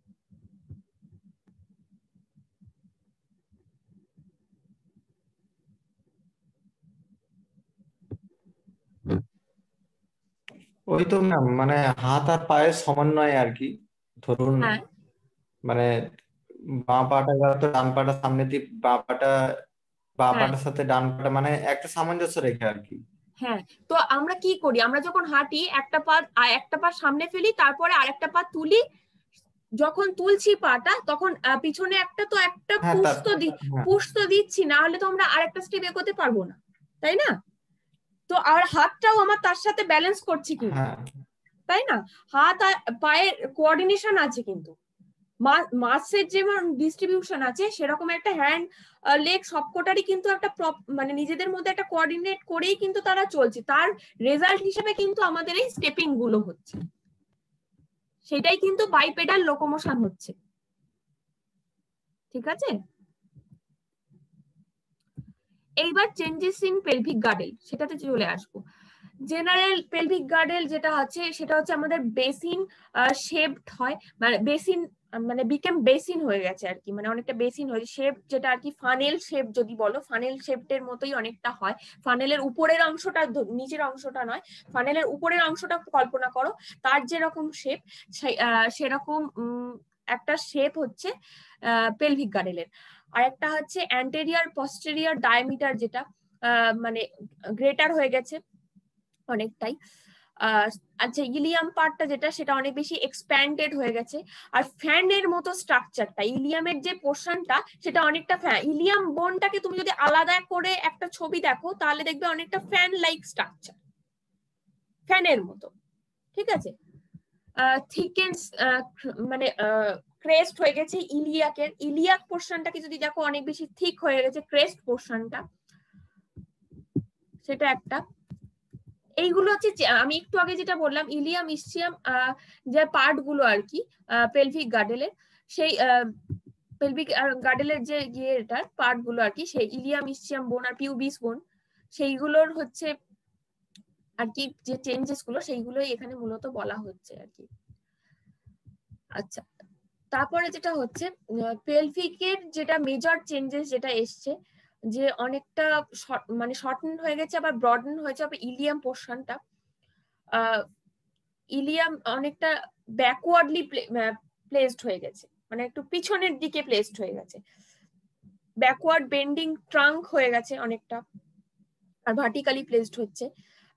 ওই তো ম্যাম, মানে হাত আর পায়ের সমন্বয় আর কি। ধরুন হ্যাঁ মানে বাঁ পাটা গেলে তো ডান পাটা সামনে দিয়ে, বাঁ হ্যাঁ পাটার সাথে ডান পাটা মানে একটা সামঞ্জস্য রেখে আর কি। হ্যাঁ। তো আমরা কি করি, আমরা যখন হাঁটি একটা পা সামনে ফেলি, তারপরে আরেকটা পা তুলি। যখন তুলছি পাটা তখন পিছনে একটা হ্যাঁ পুশ তার হ্যাঁ পুশ তো দিচ্ছি, না হলে তো আমরা আরেকটা স্টেপ এগোতে পারবো না, তাই না? তো আর হাতটাও আমার তার সাথে ব্যালেন্স করছি কিন্তু, হ্যাঁ তাই না? হাত আর পায়ের কোঅর্ডিনেশন আছে কিন্তু, মাসের যেমন ডিস্ট্রিবিউশন আছে সেরকম একটা হ্যান্ড লেগ সবকটারই কিন্তু একটা মানে নিজেদের মধ্যে একটা কোঅর্ডিনেট করেই কিন্তু তারা চলছে। তার রেজাল্ট হিসেবে কিন্তু আমাদের এই স্টেপিং গুলো হচ্ছে, সেটাই কিন্তু বাইপেডাল লোকোমোশন হচ্ছে। ঠিক আছে, এইবার চেঞ্জেস ইন পেলভিক গার্ডেল সেটাতে চলে আসবো। জেনারেল পেলভিক গার্ডেল যেটা আছে সেটা হচ্ছে আমাদের বেসিন শেপড হয়, মানে বেসিন মানে বিকেম বেসিন হয়ে গেছে আর কি, মানে অনেকটা বেসিন হয়েছে। শেপ যেটা আর কি ফানেল শেপ যদি বলো, ফানেল শেপের মতোই অনেকটা হয়। ফানেলের উপরের অংশটা, নিচের অংশটা নয়, ফানেলের উপরের অংশটা কল্পনা করো, তার যেরকম শেপ সেরকম একটা শেপ হচ্ছে পেলভিক গার্ডেলের। আর একটা হচ্ছে অ্যান্টেরিয়র পস্টেরিয়র ডায়ামিটার, যেটা মানে গ্রেটার হয়ে গেছে অনেকটাই। আচ্ছা, ইলিয়াম পার্টটা যেটা, সেটা অনেক বেশি এক্সপ্যান্ডেড হয়ে গেছে। আর ফ্যানের মতো স্ট্রাকচারটা, ইলিয়ামের যে পোর্শনটা সেটা অনেকটা ইলিয়াম বোনটাকে তুমি যদি আলাদা করে একটা ছবি দেখো তাহলে দেখবে অনেকটা ফ্যান লাইক স্ট্রাকচার, ফ্যানের মতো। ঠিক আছে, থিকেন্স মানে ক্রেস্ট হয়ে গেছে ইলিয়াক পোর্শনটাকে যদি দেখো অনেক বেশি থিক হয়ে গেছে ক্রেস্ট পোর্শনটা, সেটা একটা। এইগুলো হচ্ছে আমি একটু আগে যেটা বললাম, ইলিয়াম ইসচিয়াম যে পার্ট গুলো আর কি পেলভিক গার্ডেলের, সেই পেলভিক গার্ডেলের যে ইয়েটার পার্ট গুলো আর কি, সেই ইলিয়াম ইসচিয়াম বোন আর পিউবিস বোন, সেইগুলোর হচ্ছে আর কি যে চেঞ্জেস গুলো, সেইগুলোই এখানে মূলত বলা হচ্ছে আর কি। আচ্ছা, তারপরে যেটা হচ্ছে পেলভিকের যেটা মেজর চেঞ্জেস যেটা এসছে, যে অনেকটা মানে শর্টেন হয়ে গেছে, আবার ব্রডেন হয়েছে। আবার ইলিয়াম পোর্শনটা, ইলিয়াম অনেকটা ব্যাকওয়ার্ডলি প্লেসড হয়ে গেছে, মানে একটু পিছনের দিকে প্লেসড হয়ে গেছে, ব্যাকওয়ার্ড বেন্ডিং ট্রাঙ্ক হয়ে গেছে অনেকটা, আর ভার্টিক্যালি প্লেসড হচ্ছে।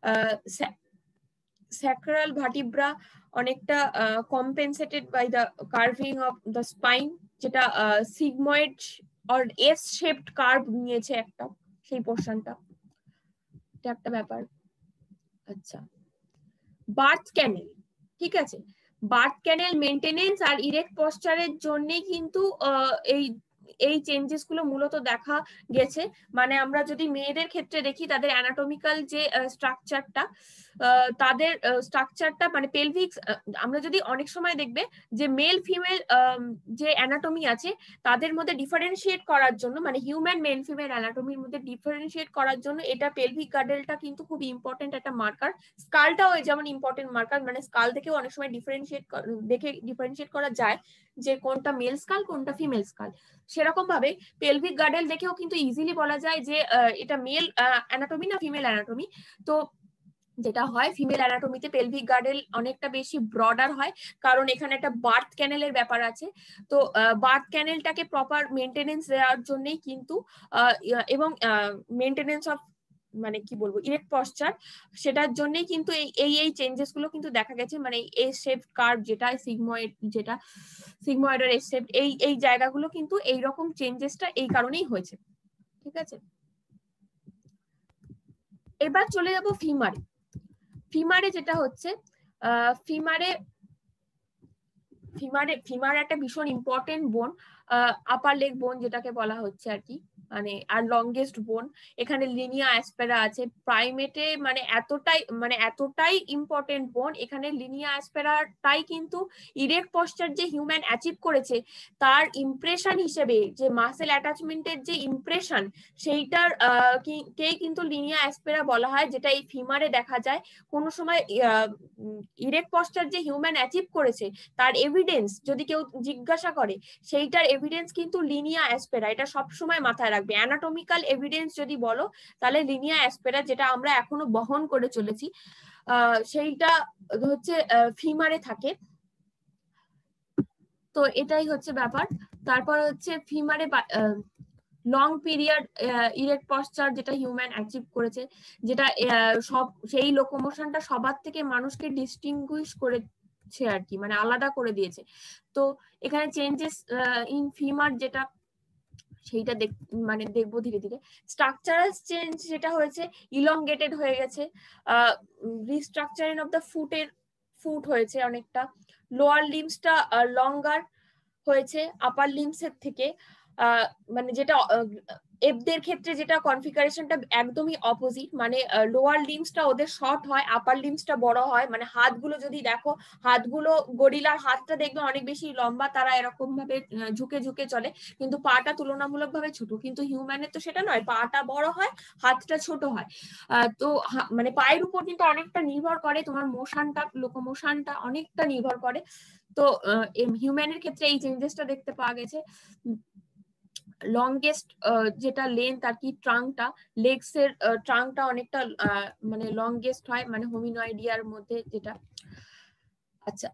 স্যাক্রাল ভার্টিব্রা অনেকটা compensated by the curving of the spine, যেটা sigmoid or S shaped curve নিয়েছে একটা, সেই পোর্শনটা, এটা একটা ব্যাপার। আচ্ছা, বার্থ ক্যানেল, ঠিক আছে, বার্থ ক্যানেল মেনটেনেন্স আর ইরেক্ট পশ্চারের জন্যই কিন্তু এই এই চেঞ্জেস গুলো মূলত দেখা গেছে। মানে আমরা যদি মেয়েদের ক্ষেত্রে দেখি, তাদের অ্যানাটমিক্যাল যে স্ট্রাকচারটা, তাদের স্ট্রাকচারটা মানে পেলভিক, আমরা যদি অনেক সময় দেখবে যে মেল ফিমেল যে অ্যানাটমি আছে তাদের মধ্যে ডিফারেন্সিয়েট করার জন্য, মানে হিউম্যান মেল ফিমেল অ্যানাটমির মধ্যে ডিফারেন্সিয়েট করার জন্য এটা পেলভিক গার্ডেলটা কিন্তু খুব ইম্পর্টেন্ট একটা মার্কার। স্কালটাও যেমন ইম্পর্টেন্ট মার্কার, মানে স্কাল দেখেও অনেক সময় ডিফারেন্সিয়েট করা যায় যে কোনটা মেল স্কাল কোনটা ফিমেল স্কাল। সেরকম ভাবে পেলভিক গার্ডেল দেখেও কিন্তু ইজিলি বলা যায় যে এটা মেল অ্যানাটমি না ফিমেল অ্যানাটমি। তো যেটা হয় ফিমেল অ্যানাটমিতে পেলভিক গার্ডেল অনেকটা বেশি ব্রডার হয়, কারণ এখানে একটা বার্থ ক্যানেলের ব্যাপার আছে। তো বার্থ ক্যানেলটাকে প্রপার মেনটেনেন্স দেওয়ার জন্যই কিন্তু এবং মেনটেনেন্স অফ মানে কি বলবো ইরেক্ট পশ্চার, সেটার জন্যই কিন্তু এই চেঞ্জেস গুলো কিন্তু দেখা গেছে। মানে এস শেপ কার্ভ যেটা সিগময়েড আর এস শেপ, এই জায়গাগুলো কিন্তু এইরকম চেঞ্জেসটা এই কারণেই হয়েছে। ঠিক আছে, এবার চলে যাব ফিমারে। ফিমারে যেটা হচ্ছে ফিমারে ফিমার একটা ভীষণ ইম্পর্টেন্ট বোন, আপার লেগ বোন যেটাকে বলা হচ্ছে আর কি, মানে আর লংগেস্ট বোন। এখানে লিনিয়া অ্যাসপেরা আছে প্রাইমেটে, মানে এতটাই ইম্পর্টেন্ট বোন। এখানে লিনিয়া অ্যাসপেরাটাই কিন্তু ইরেক্ট পশ্চার যে হিউম্যান অ্যাচিভ করেছে তার ইমপ্রেশন হিসেবে, যে মাসেল অ্যাটাচমেন্টের যে ইমপ্রেশন সেইটার কে কিন্তু লিনিয়া অ্যাসপেরা বলা হয়, যেটা এই ফিমারে দেখা যায়। কোনো সময় ইরেক্ট পশ্চার যে হিউম্যান অ্যাচিভ করেছে তার এভিডেন্স যদি কেউ জিজ্ঞাসা করে, সেইটার এভিডেন্স কিন্তু লিনিয়া অ্যাসপেরা, এটা সবসময় মাথায় রাখবে। অ্যানাটমিক্যাল এভিডেন্স যদি বলো তাহলে লিনিয়া অ্যাসপেরা, যেটা আমরা এখনো বহন করে চলেছি, সেইটা হচ্ছে ফিমারে থাকে। তো এটাই হচ্ছে ব্যাপার। তারপর হচ্ছে ফিমারে লং পিরিয়ড ইরেক্ট পশ্চার যেটা হিউম্যান অ্যাচিভ করেছে, যেটা সব সেই লোকোমোশনটা সবার থেকে মানুষকে ডিস্টিংগুইশ করেছে আর কি, মানে আলাদা করে দিয়েছে। তো এখানে চেঞ্জেস ইন ফিমার যেটা সেইটা মানে দেখবো ধীরে ধীরে। স্ট্রাকচারাল চেঞ্জ যেটা হয়েছে, ইলংগেটেড হয়ে গেছে, রিস্ট্রাকচারিং অফ দ্য ফুট হয়েছে অনেকটা, লোয়ার লিম্সটা লঙ্গার হয়েছে আপার লিম্সের থেকে। মানে যেটা এফদের ক্ষেত্রে যেটা কনফিগারেশনটা একদমই অপোজিট, মানে লোয়ার লিম্সটা ওদের শর্ট হয়, আপার লিম্সটা বড় হয়। মানে হাতগুলো যদি দেখো, হাতগুলো গরিলার হাতটা দেখবে অনেক বেশি লম্বা, তারা এরকম ভাবে ঝুঁকে ঝুঁকে চলে, কিন্তু পাটা তুলনামূলকভাবে ছোট। কিন্তু হিউম্যানের তো সেটা নয়, পাটা বড় হয়, হাতটা ছোট হয়। তো মানে পায়ের উপর কিন্তু অনেকটা নির্ভর করে, তোমার মোশনটা, লোকোমোশনটা অনেকটা নির্ভর করে। তো হিউম্যানের ক্ষেত্রে এই চেঞ্জেসটা দেখতে পাওয়া গেছে। লংগেস্ট যেটা লেন্থ আর কি, ট্রাঙ্কটা, লেগস এর ট্রাঙ্কটা অনেকটা মানে লংগেস্ট হয়, মানে হোমিনয়েডিয়ার মধ্যে যেটা। আচ্ছা,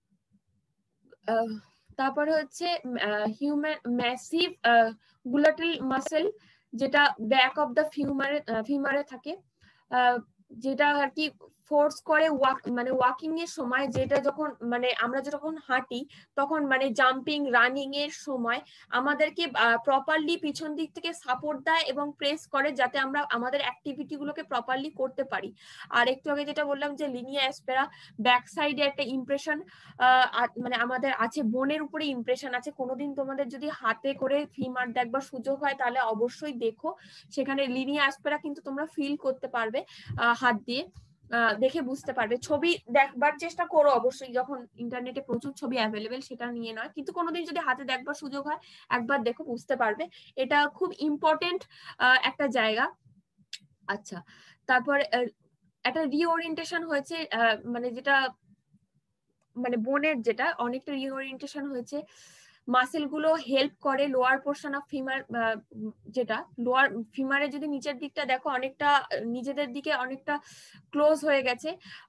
তারপরে হচ্ছে হিউম্যান ম্যাসিভ গুলাটাল মাসেল, যেটা ব্যাক অফ দ্য ফিউমারে থাকে, যেটা আর কি ফোর্স করে মানে ওয়াকিং এর সময়, যেটা যখন মানে আমরা যখন হাঁটি তখন মানে জাম্পিং রানিং এর সময় আমাদেরকে প্রপারলি পিছন দিক থেকে সাপোর্ট দেয় এবং প্রেস করে, যাতে আমরা আমাদের অ্যাক্টিভিটি গুলোকে প্রপারলি করতে পারি। আর একটু আগে যেটা বললাম যে লিনিয়া অ্যাসপেরা ব্যাক সাইডে একটা ইমপ্রেশন মানে আমাদের আছে, বোনের উপরে ইমপ্রেশন আছে। কোনোদিন তোমাদের যদি হাতে করে ফিমার দেখবার সুযোগ হয় তাহলে অবশ্যই দেখো, সেখানে লিনিয়া অ্যাসপেরা কিন্তু তোমরা ফিল করতে পারবে হাত দিয়ে, দেখে বুঝতে পারবে। ছবি দেখবার চেষ্টা করো অবশ্যই, যখন ইন্টারনেটে প্রচুর ছবি অ্যাভেলেবেল, সেটা নিয়ে নয়, কিন্তু কোনোদিন যদি হাতে দেখবার সুযোগ হয় একবার দেখো, বুঝতে পারবে। এটা খুব ইম্পর্টেন্ট একটা জায়গা। আচ্ছা, তারপর একটা রিওরিয়েন্টেশন হয়েছে, মানে যেটা মানে বোনের যেটা অনেকটা রিওরিয়েন্টেশন হয়েছে। মাসেল গুলো হেল্প করে লোয়ার পোর্শন অফ ফিমার, যেটা লোয়ার ফিমারে যদি নিচের দিকটা দেখো অনেকটা নিজেদের দিকে অনেকটা ক্লোজ হয়ে গেছে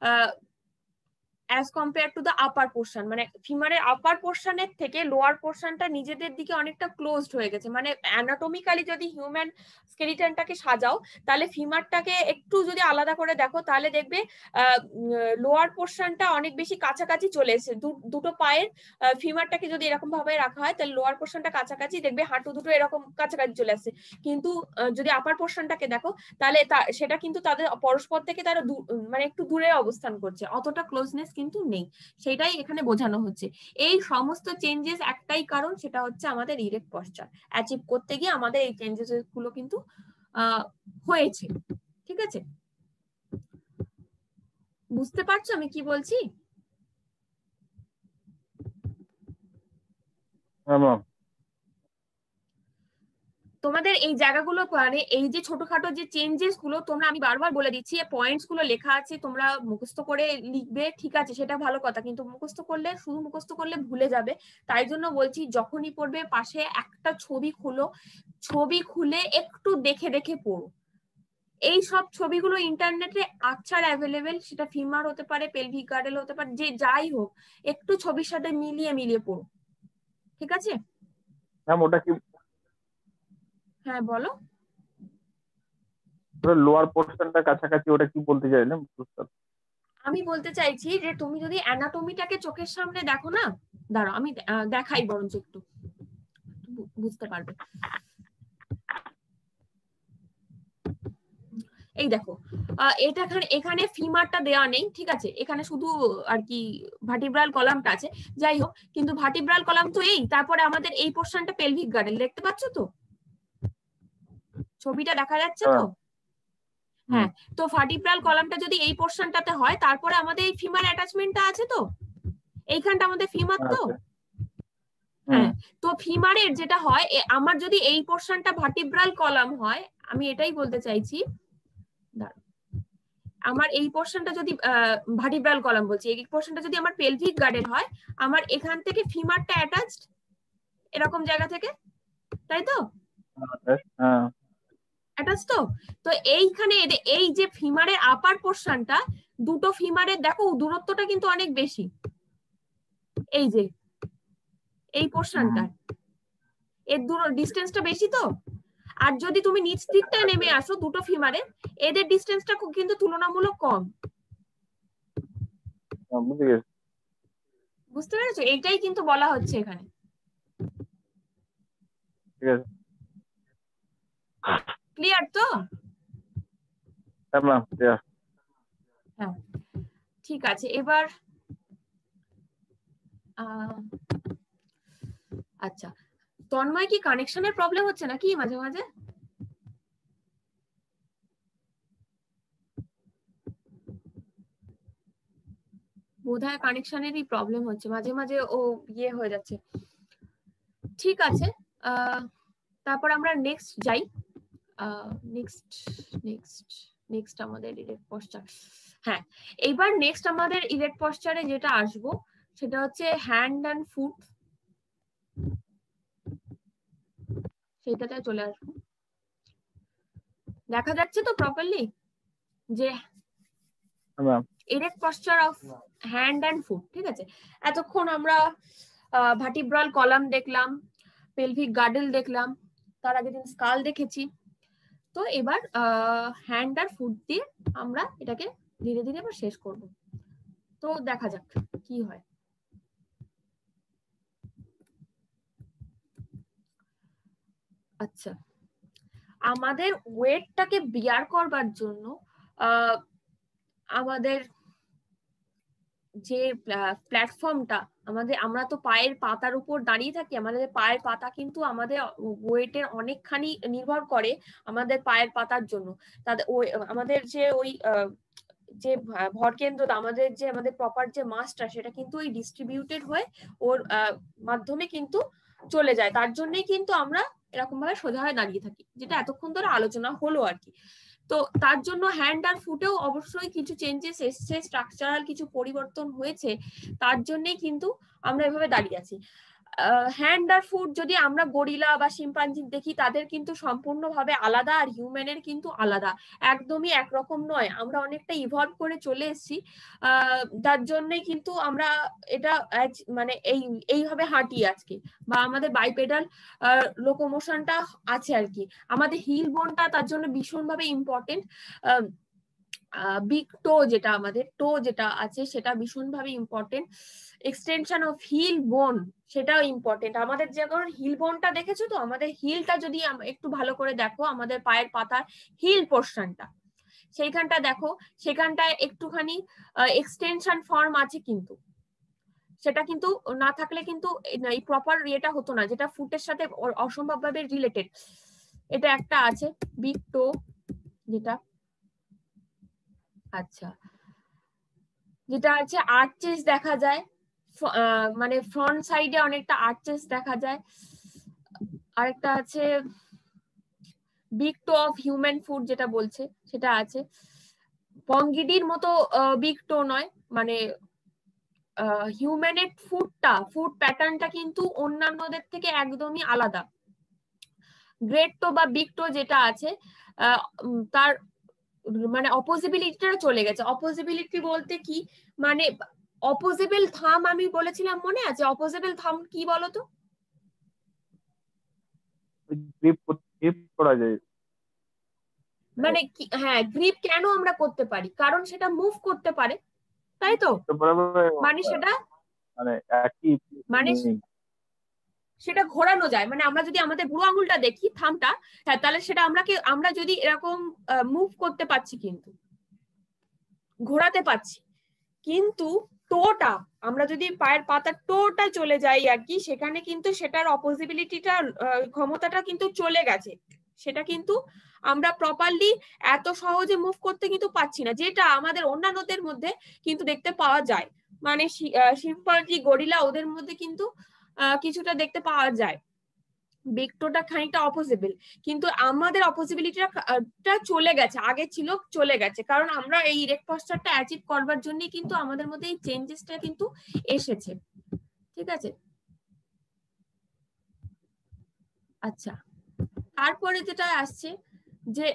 as compare to the upper portion. মানে ফিমারের আপার পোর্শনের থেকে লোয়ার পোর্শনটা নিজেদের দিকে অনেকটা ক্লোজড হয়ে গেছে। মানে অ্যানাটমিক্যালি যদি হিউম্যান স্কেলিটনটাকে সাজাও, তাহলে ফিমারটাকে একটু যদি আলাদা করে দেখো তাহলে দেখবে লোয়ার পোর্শনটা অনেক বেশি কাছাকাছি চলে এসেছে। দুটো পায়ের ফিমারটাকে যদি এরকম ভাবে রাখা হয় তাহলে লোয়ার পোর্শনটা কাছাকাছি, দেখবে হাঁটু দুটো এরকম কাছাকাছি চলে আসছে। কিন্তু যদি আপার পোর্শনটাকে দেখো তাহলে সেটা কিন্তু তাদের পরস্পর থেকে তারা মানে একটু দূরে অবস্থান করছে, অতটা ক্লোজনেস কিন্তু নেই। সেটাই এখানে বোঝানো হচ্ছে। এই সমস্ত চেঞ্জেস একটাই কারণ, সেটা হচ্ছে আমাদের ইরেক্ট পশ্চার অ্যাচিভ করতে গিয়ে আমাদের এই চেঞ্জেস গুলো কিন্তু হয়েছে। ঠিক আছে, বুঝতে পারছো আমি কি বলছি? তোমাদের এই জায়গাগুলো মানে এই যে ছোটখাটো যে চেঞ্জেস গুলো, তোমরা আমি বারবার বলে দিচ্ছি, এই পয়েন্টস গুলো লেখা আছে, তোমরা মুখস্থ করে লিখবে, ঠিক আছে, সেটা ভালো কথা, কিন্তু মুখস্থ করলে শুধু মুখস্থ করলে ভুলে যাবে। তাই জন্য বলছি যখনই পড়বে পাশে একটা ছবি খুলো, ছবি খুলে একটু দেখে দেখে পড়ো। এই সব ছবিগুলো ইন্টারনেটে আচ্ছার অ্যাভেলেবেল, সেটা ফিমার হতে পারে, পেলভিক গার্ডেল হতে পারে, যে যাই হোক একটু ছবির সাথে মিলিয়ে মিলিয়ে পড়ো, ঠিক আছে? ম্যাম ওটা কি হ্যাঁ বলো। লোয়ার পোর্শনটা কাছাকাছি, ওটা কি বলতে চাইলেন? আমি বলতে চাইছি যে তুমি যদি অ্যানাটমিটাকে চোখের সামনে দেখো না, দাঁড়াও আমি দেখাই বরঞ্চ একটু বুঝতে পারবে। এই দেখো, এটা এখানে ফিমারটা দেওয়া নেই, ঠিক আছে, এখানে শুধু আর কি ভার্টিব্রাল কলামটা আছে। যাই হোক, কিন্তু ভার্টিব্রাল কলাম তো এই, তারপরে আমাদের এই পোর্শনটা পেলভিক গার্ডেল, দেখতে পাচ্ছ তো? ছবিটা দেখা যাচ্ছে তো? হ্যাঁ, তো ভার্টিব্রাল কলামটা যদি এই পোর্শনটাতে হয়, তারপরে আমাদের এই ফিমার অ্যাটাচমেন্টটা আছে তো, এইখানটা আমাদের ফিমার তো। হ্যাঁ, তো ফিমারের যেটা হয়, আমার যদি এই পোর্শনটা ভার্টিব্রাল কলাম হয়, আমি এটাই বলতে চাইছি, আমার এই পোর্শনটা যদি ভার্টিব্রাল কলাম বলছি, এই পোর্শনটা যদি আমার পেলভিক গার্ডেল হয়, আমার এখান থেকে ফিমারটা অ্যাটাচড এরকম জায়গা থেকে, তাই তো? অ্যাটাচ তো। তো এইখানে এই যে ফিমারের আপার পোর্শনটা, দুটো ফিমারের দেখো দূরত্বটা কিন্তু অনেক বেশি, এই যে এই পোর্শনটা, এর ডিস্টেন্সটা বেশি তো। আর যদি তুমি নিচ দিকটায় নেমে আসো দুটো ফিমারে, এদের ডিস্টেন্সটা কিন্তু তুলনামূলক কম। বুঝতে পেরেছো? এইটাই কিন্তু বলা হচ্ছে এখানে। ক্লিয়ার তো? হ্যাঁ, ঠিক আছে। এবার আচ্ছা, তন্ময় কি কানেকশনের প্রবলেম হচ্ছে নাকি মাঝে মাঝে? বোধহয় কানেকশনেরই প্রবলেম হচ্ছে, মাঝে মাঝে ও ইয়ে হয়ে যাচ্ছে। ঠিক আছে, তারপর আমরা নেক্সট যাই। নেক্সট নেক্সট নেক্সট আমাদের ইরেক্ট পশ্চার। হ্যাঁ, এইবার নেক্সট আমাদের ইরেক্ট পশ্চারে যেটা আসবো সেটা হচ্ছে হ্যান্ড অ্যান্ড ফুট, সেইটাতে চলে আসবো। দেখা যাচ্ছে তো প্রপারলি যে erect posture of hand and foot, ঠিক আছে? এতক্ষণ আমরা ভার্টিব্রাল কলাম দেখলাম, পেলভিক গার্ডেল দেখলাম, তার আগের দিন স্কাল দেখেছি। তো এবার হ্যান্ড আর ফুট দিয়ে আমরা এটাকে ধীরে ধীরে এবার শেষ করব। তো দেখা যাক কি হয়। আচ্ছা, আমাদের ওয়েটটাকে বিয়ার করবার জন্য আমাদের যে প্ল্যাটফর্মটা, আমরা তো পায়ের পাতার উপর দাঁড়িয়ে থাকি, আমাদের পায়ের পাতা কিন্তু আমাদের ওয়েটের অনেকখানি নির্ভর করে আমাদের পায়ের পাতার জন্য। তাদের আমাদের যে ওই যে ভরকেন্দ্রটা, আমাদের প্রপার যে মাসটা, সেটা কিন্তু ওই ডিস্ট্রিবিউটেড হয়ে ওর মাধ্যমে কিন্তু চলে যায়। তার জন্যই কিন্তু আমরা এরকম ভাবে সোজা হয়ে দাঁড়িয়ে থাকি, যেটা এতক্ষণ ধরে আলোচনা হলো আর কি। তো তার জন্য হ্যান্ড আর ফুটেও অবশ্যই কিছু চেঞ্জেস এসছে, স্ট্রাকচারাল কিছু পরিবর্তন হয়েছে, তার জন্যই কিন্তু আমরা এভাবে দাঁড়িয়ে আছি। হ্যান্ড আর ফুট যদি আমরা গরিলা বা শিম্পাঞ্জি দেখি, তাদের কিন্তু সম্পূর্ণভাবে আলাদা, আর হিউম্যানের কিন্তু আলাদা, একদমই একরকম নয়। আমরা অনেকটা ইভলভ করে চলে এসেছি, তার জন্যই কিন্তু আমরা এটা মানে এইভাবে হাঁটি আজকে, বা আমাদের বাইপেডাল লোকোমোশনটা আছে আর কি। আমাদের হিল বোনটা তার জন্য ভীষণভাবে ইম্পর্টেন্ট। বিগ টো যেটা, আমাদের টো যেটা আছে, সেটা ভীষণভাবে ইম্পর্টেন্ট। এক্সটেনশন অফ হিল বোন, সেটাও ইম্পর্টেন্ট। আমাদের যখন হিল বোনটা দেখেছো তো, আমাদের হিলটা যদি একটু ভালো করে দেখো, আমাদের পায়ের পাতার হিল পোর্শনটা, সেইখানটা দেখো, সেখানটায় একটুখানি এক্সটেনশন ফর্ম আছে, কিন্তু সেটা কিন্তু না থাকলে কিন্তু এই প্রপার ইয়েটা হতো না, যেটা ফুটের সাথে অসম্ভবভাবে রিলেটেড। এটা একটা আছে বিগ টো যেটা। আচ্ছা, যেটা আছে আর্চেস দেখা যায়, মানে ফ্রন্ট সাইডে অনেকটা আর্চেস দেখা যায়। আরেকটা আছে big toe of human foot, যেটা বলছে সেটা আছে। পঙ্গিডির মতো বিগ টো নয়, মানে হিউম্যানের ফুট প্যাটার্নটা কিন্তু অন্যান্যদের থেকে একদমই আলাদা। গ্রেট টো বা বিগ টো যেটা আছে, তার মানে অপোজিবিলিটিটা চলে গেছে। অপোজিবিলিটি বলতে কি, মানে অপোজিবল থাম আমি বলেছিলাম মনে আছে? অপোজিবল থাম কি বলতো? গ্রিপ করা যায়। মানে কি, হ্যাঁ গ্রিপ কেন আমরা করতে পারি, কারণ সেটা মুভ করতে পারে, তাই তো? মানে সেটা মানে একই মানে নেই। সেটা ঘোরানো যায়, মানে আমরা যদি আমাদের বুড়ো আঙুলটা দেখি থামটা, হ্যাঁ তাহলে সেটা আমরা যদি এরকম মুভ করতে পারছি, কিন্তু ঘোরাতে পারছি, কিন্তু টোটা আমরা যদি পায়ের পাতার টোটা চলে যাই আর কি, সেখানে কিন্তু সেটার অপোজিবিলিটিটা ক্ষমতাটা কিন্তু চলে গেছে, সেটা কিন্তু আমরা প্রপারলি এত সহজে মুভ করতে কিন্তু পাচ্ছি না, যেটা আমাদের অন্যান্যদের মধ্যে কিন্তু দেখতে পাওয়া যায়। মানে শিম্পাঞ্জি, গরিলা, ওদের মধ্যে কিন্তু কিছুটা দেখতে পাওয়া যায়, বিগটোটা খানিকটা অপোজিবল, কিন্তু আমাদের অপোজিবিলিটিটা চলে গেছে, আগে ছিল চলে গেছে, কারণ আমরা এই ইরেক্ট পশ্চারটা অ্যাচিভ করবার জন্যই কিন্তু আমাদের মধ্যে এই চেঞ্জেসটা কিন্তু এসেছে। ঠিক আছে, আচ্ছা তারপরে যেটা আসছে যে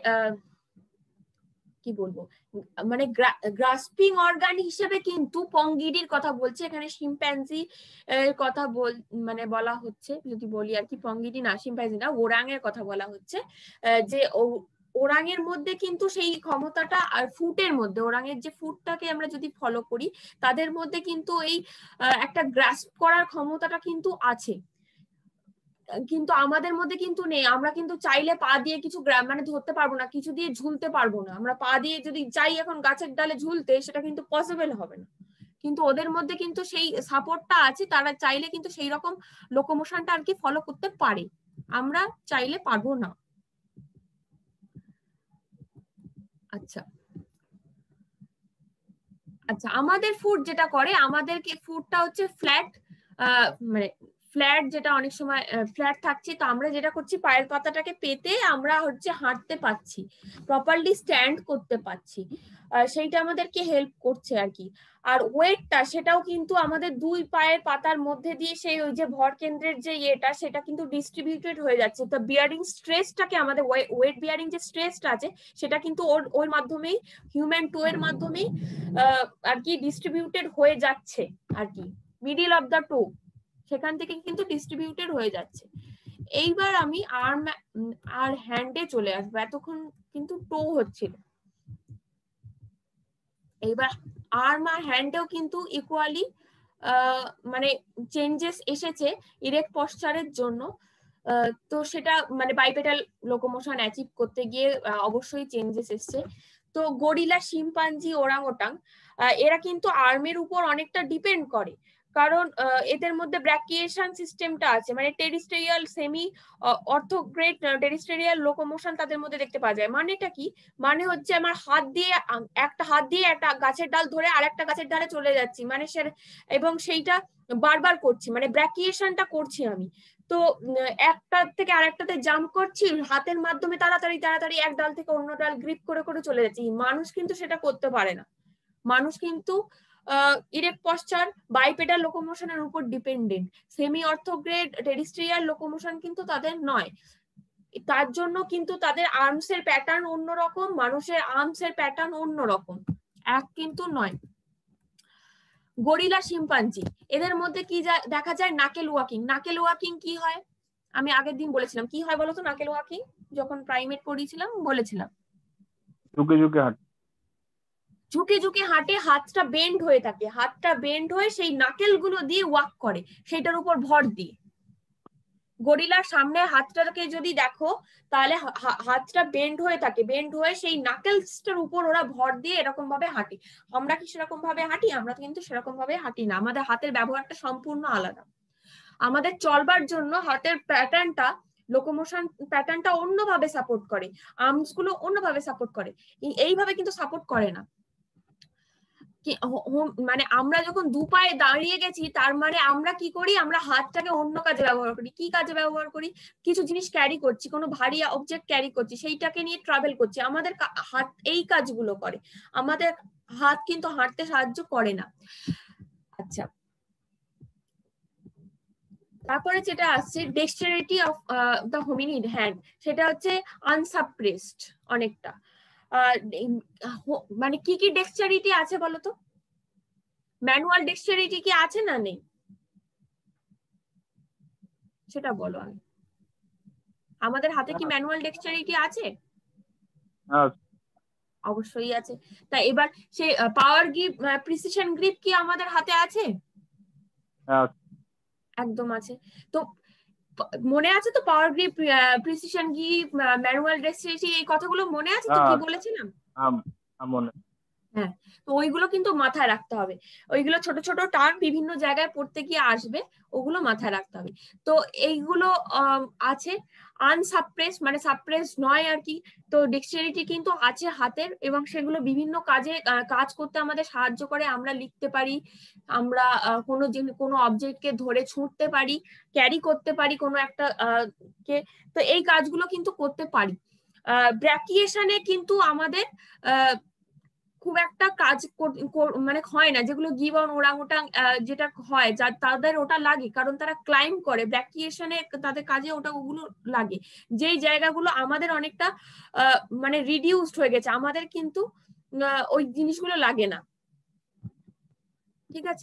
কি বলবো, মানে গ্রাস্পিং অর্গান হিসেবে কিন্তু পঙ্গিডির কথা বলছে এখানে, শিম্প্যাঞ্জি এর কথা মানে বলা হচ্ছে, যদি বলি আর কি, পঙ্গিডি না, শিম্প্যাঞ্জি না, ওরাং এর কথা বলা হচ্ছে, যে ওরাং এর মধ্যে কিন্তু সেই ক্ষমতাটা, আর ফুটের মধ্যে ওরাং এর যে ফুটটাকে আমরা যদি ফলো করি, তাদের মধ্যে কিন্তু এই একটা গ্রাস্প করার ক্ষমতাটা কিন্তু আছে, কিন্তু আমাদের মধ্যে কিন্তু নেই। আমরা কিন্তু চাইলে পা দিয়ে কিছু মানে ধরতে পারবো না, কিছু দিয়ে ঝুলতে পারবো না, আমরা পা দিয়ে যদি চাই এখন গাছের ডালে ঝুলতে, সেটা কিন্তু পসিবল হবে না, কিন্তু ওদের মধ্যে কিন্তু সেই সাপোর্টটা আছে, তারা চাইলে কিন্তু সেই রকম লোকোমোশনটা আর কি ফলো করতে পারে, আমরা চাইলে পারবো না। আচ্ছা আচ্ছা, আমাদের ফুট যেটা করে, আমাদেরকে ফুটটা হচ্ছে ফ্ল্যাট, মানে ফ্ল্যাট, যেটা অনেক সময় ফ্ল্যাট থাকছে, তো আমরা যেটা করছি পায়ের পাতাটাকে পেতে আমরা হচ্ছে হাঁটতে পাচ্ছি, প্রপারলি স্ট্যান্ড করতে পাচ্ছি, সেইটা আমাদেরকে হেল্প করছে আর কি। আর ওয়েটটা, সেটাও কিন্তু আমাদের দুই পায়ের পাতার মধ্যে দিয়ে সেই ওই যে ভর কেন্দ্রের যে ইয়েটা, সেটা কিন্তু ডিস্ট্রিবিউটেড হয়ে যাচ্ছে, তো বিয়ারিং স্ট্রেসটাকে, আমাদের ওয়েট বিয়ারিং যে স্ট্রেসটা আছে, সেটা কিন্তু ওর মাধ্যমেই, হিউম্যান টো এর মাধ্যমেই আর কি ডিস্ট্রিবিউটেড হয়ে যাচ্ছে আর কি, মিডিল অফ দা টো, সেখান থেকে কিন্তু ডিস্ট্রিবিউটেড হয়ে যাচ্ছে। এইবার আমি আর্ম আর হ্যান্ডে চলে আসবো, এতক্ষণ কিন্তু টো হচ্ছিল, এইবার আর্ম আর হ্যান্ডেও কিন্তু ইকুয়ালি মানে চেঞ্জেস এসেছে ইরেক্ট পশ্চারের জন্য, তো সেটা মানে বাইপেটাল লোকোমোশন অ্যাচিভ করতে গিয়ে অবশ্যই চেঞ্জেস এসছে। তো গরিলা, শিম্পাঞ্জি, ওরাংওটাং, এরা কিন্তু আর্মের উপর অনেকটা ডিপেন্ড করে, কারণ এদের মধ্যে ব্র্যাকিয়েশন সিস্টেমটা আছে, মানে টেরিস্টেরিয়াল, সেমি অর্থোগ্রেড টেরিস্টেরিয়াল লোকোমোশন তাদের মধ্যে দেখতে পাওয়া যায়। মানেটা কি, মানে হচ্ছে আমার একটা হাত দিয়ে একটা গাছের ডাল ধরে আরেকটা গাছের ডালে চলে যাচ্ছি, মানে এবং সেইটা বারবার করছি, মানে ব্র্যাকিয়েশনটা করছি আমি, তো একটা থেকে আরেকটাতে জাম্প করছি হাতের মাধ্যমে, তাড়াতাড়ি তাড়াতাড়ি এক ডাল থেকে অন্য ডাল গ্রিপ করে করে চলে যাচ্ছি। মানুষ কিন্তু সেটা করতে পারে না, মানুষ কিন্তু ইরেক্ট পশ্চার বাইপেডাল লোকোমোশনের উপর dependent, semi orthograde terrestrial locomotion কিন্তু তাদের নয়, তার জন্য কিন্তু তাদের আর্মস এর প্যাটার্ন অন্যরকম, মানুষের আর্মস এর প্যাটার্ন অন্যরকম, এক কিন্তু নয়। গরিলা, শিম্পাঞ্জি, এদের মধ্যে কি দেখা যায়, নাকেল ওয়াকিং। নাকেল ওয়াকিং কি হয় আমি আগের দিন বলেছিলাম, কি হয় বলতো নাকেল ওয়াকিং, যখন প্রাইমেট পড়িয়েছিলাম বলেছিলাম, ঝুঁকে ঝুঁকে হাঁটে, ঝুঁকে ঝুঁকে হাঁটে, হাতটা বেন্ড হয়ে থাকে, হাতটা বেন্ড হয়ে সেই নাকেল গুলো দিয়ে ওয়াক করে, সেইটার উপর ভর দিয়ে। গরিলার সামনে হাতটাকে যদি দেখো, তাহলে হাতটা বেন্ড হয়ে থাকে, বেন্ড হয়ে সেই নাকেলসটার উপর ওরা ভর দিয়ে এরকম ভাবে হাঁটে। আমরা কি সেরকম ভাবে হাঁটি? আমরা কিন্তু সেরকম ভাবে হাঁটি না, আমাদের হাতের ব্যবহারটা সম্পূর্ণ আলাদা, আমাদের চলবার জন্য হাতের প্যাটার্নটা, লোকোমোশন প্যাটার্নটা অন্যভাবে সাপোর্ট করে, আর্মস গুলো অন্যভাবে সাপোর্ট করে, এইভাবে কিন্তু সাপোর্ট করে না। মানে আমরা যখন দু পায়ে দাঁড়িয়ে গেছি, তার মানে আমরা কি করি, আমরা হাতটাকে অন্য কাজে ব্যবহার করি। কি কাজে ব্যবহার করি? কিছু জিনিস ক্যারি করছি, কোনো ভারী অবজেক্ট ক্যারি করছি, সেইটাকে নিয়ে ট্রাভেল করছি, আমাদের হাত এই কাজগুলো করে, আমাদের হাত কিন্তু হাঁটতে সাহায্য করে না। আচ্ছা, তারপরে যেটা আসছে dexterity of the hominid hand, সেটা হচ্ছে আনসাপ্রেসড অনেকটা, মানে কি কি ডেক্সটারিটি আছে বলো তো? ম্যানুয়াল ডেক্সটারিটি কি আছে না নেই সেটা বলো আগে। আমাদের হাতে কি ম্যানুয়াল ডেক্সটারিটি আছে? অবশ্যই আছে। তা এবার সেই পাওয়ার গ্রিপ, প্রিসিশন গ্রিপ কি আমাদের হাতে আছে? একদম আছে। তো মনে আছে তো power grip, precision grip, manual dexterity, এই কথাগুলো মনে আছে তো কি বলেছিলাম? হ্যাঁ, তো ওইগুলো কিন্তু মাথায় রাখতে হবে। ওইগুলো ছোট ছোট টার্ম বিভিন্ন জায়গায় পড়তে গিয়ে আসবে, ওগুলো মাথায় রাখতে হবে। তো এইগুলো আছে। আনসাপ্রেস মানে সাপ্রেস নয় আর কি। তো ডিকশনারিটি কিন্তু আছে হাতের, এবং সেগুলো বিভিন্ন কাজে কাজ করতে আমাদের সাহায্য করে। আমরা লিখতে পারি, আমরা কোনো অবজেক্টকে ধরে ছুঁড়তে পারি, ক্যারি করতে পারি কোনো একটা কে। তো এই কাজগুলো কিন্তু করতে পারি। ব্র্যাকিয়েশনে কিন্তু আমাদের খুব একটা কাজ মানে হয় না, যেগুলো গিবন ওরাংওটাং যেটা হয় তাদের ওটা লাগে, কারণ তারা ক্লাইম্ব করে। ব্র্যাকিয়েশনে তাদের কাজে ওগুলো লাগে। যেই জায়গাগুলো আমাদের অনেকটা মানে রিডিউসড হয়ে গেছে, আমাদের কিন্তু ওই জিনিসগুলো লাগে না। ঠিক আছে,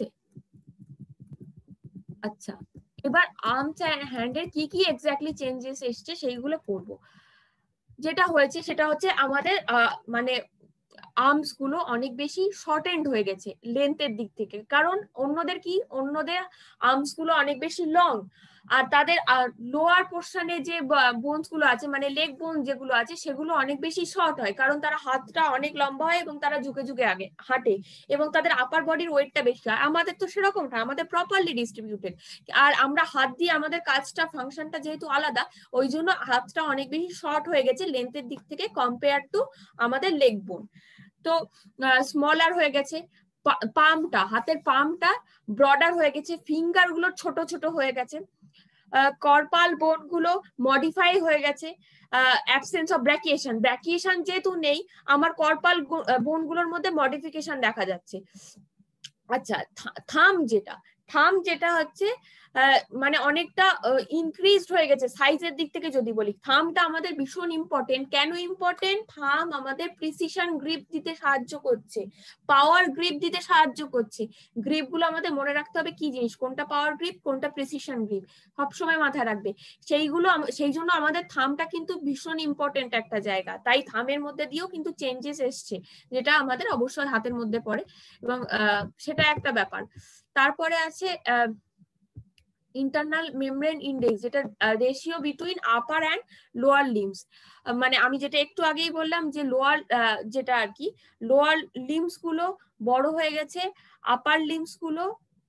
আচ্ছা এবার আর্মস এন্ড হ্যান্ডের কি কি এক্স্যাক্টলি চেঞ্জেস এসছে সেইগুলো করব। যেটা হয়েছে সেটা হচ্ছে আমাদের মানে আর্মস গুলো অনেক বেশি শর্টেন্ড হয়ে গেছে লেন্থের দিক থেকে, কারণ অন্যদের আর্মস গুলো অনেক বেশি লং, আর তাদের লোয়ার পোর্শনে যে বোনস গুলো আছে মানে লেগ বোন যেগুলো আছে সেগুলো অনেক বেশি শর্ট হয়, কারণ তারা হাতটা অনেক লম্বা হয় এবং তারা ঝুঁকে ঝুঁকে আগে হাঁটে, এবং তাদের আপার বডির ওয়েটটা বেশি হয়। আমাদের তো সেরকম না, আমাদের প্রপারলি ডিস্ট্রিবিউটেড, আর আমরা হাত দিয়ে আমাদের কাজটা ফাংশনটা যেহেতু আলাদা, ওই জন্য হাতটা অনেক বেশি শর্ট হয়ে গেছে লেন্থের দিক থেকে কম্পেয়ার টু আমাদের লেগ বোন। তো স্মলার হয়ে গেছে, হাতের পামটা ব্রডার হয়ে গেছে, ফিঙ্গার গুলো ছোট ছোট হয়ে গেছে, কর্পাল বোন গুলো মডিফাই হয়ে গেছে। অ্যাবসেন্স অফ ব্র্যাকিয়েশন যেহেতু নেই, আমার কর্পাল বোন গুলোর মধ্যে মডিফিকেশন দেখা যাচ্ছে। আচ্ছা, থাম যেটা হচ্ছে মানে অনেকটা ইনক্রিজড হয়ে গেছে সাইজের দিক থেকে। যদি বলি থামটা আমাদের ভীষণ ইম্পর্টেন্ট। কেন ইম্পর্টেন্ট? থাম আমাদের প্রিসিশন গ্রিপ দিতে সাহায্য করছে, পাওয়ার গ্রিপ দিতে সাহায্য করছে। গ্রিপ গুলো আমাদের মনে রাখতে হবে কি জিনিস, কোনটা পাওয়ার গ্রিপ কোনটা প্রিসিশন গ্রিপ, সবসময় মাথায় রাখবে। সেই জন্য আমাদের থামটা কিন্তু ভীষণ ইম্পর্টেন্ট একটা জায়গা। তাই থামের মধ্যে দিয়েও কিন্তু চেঞ্জেস এসছে, যেটা আমাদের অবশ্যই হাতের মধ্যে পড়ে, এবং সেটা একটা ব্যাপার। তারপরে আছে ইন্টারনাল মেমব্রেন ইন্ডেক্স, যেটা ratio between upper and lower limbs. মানে আমি যেটা একটু আগেই বললাম যে যেটা আর কি লোয়ার লিম্বস গুলো বড় হয়ে গেছে, আপার লিম্বস গুলো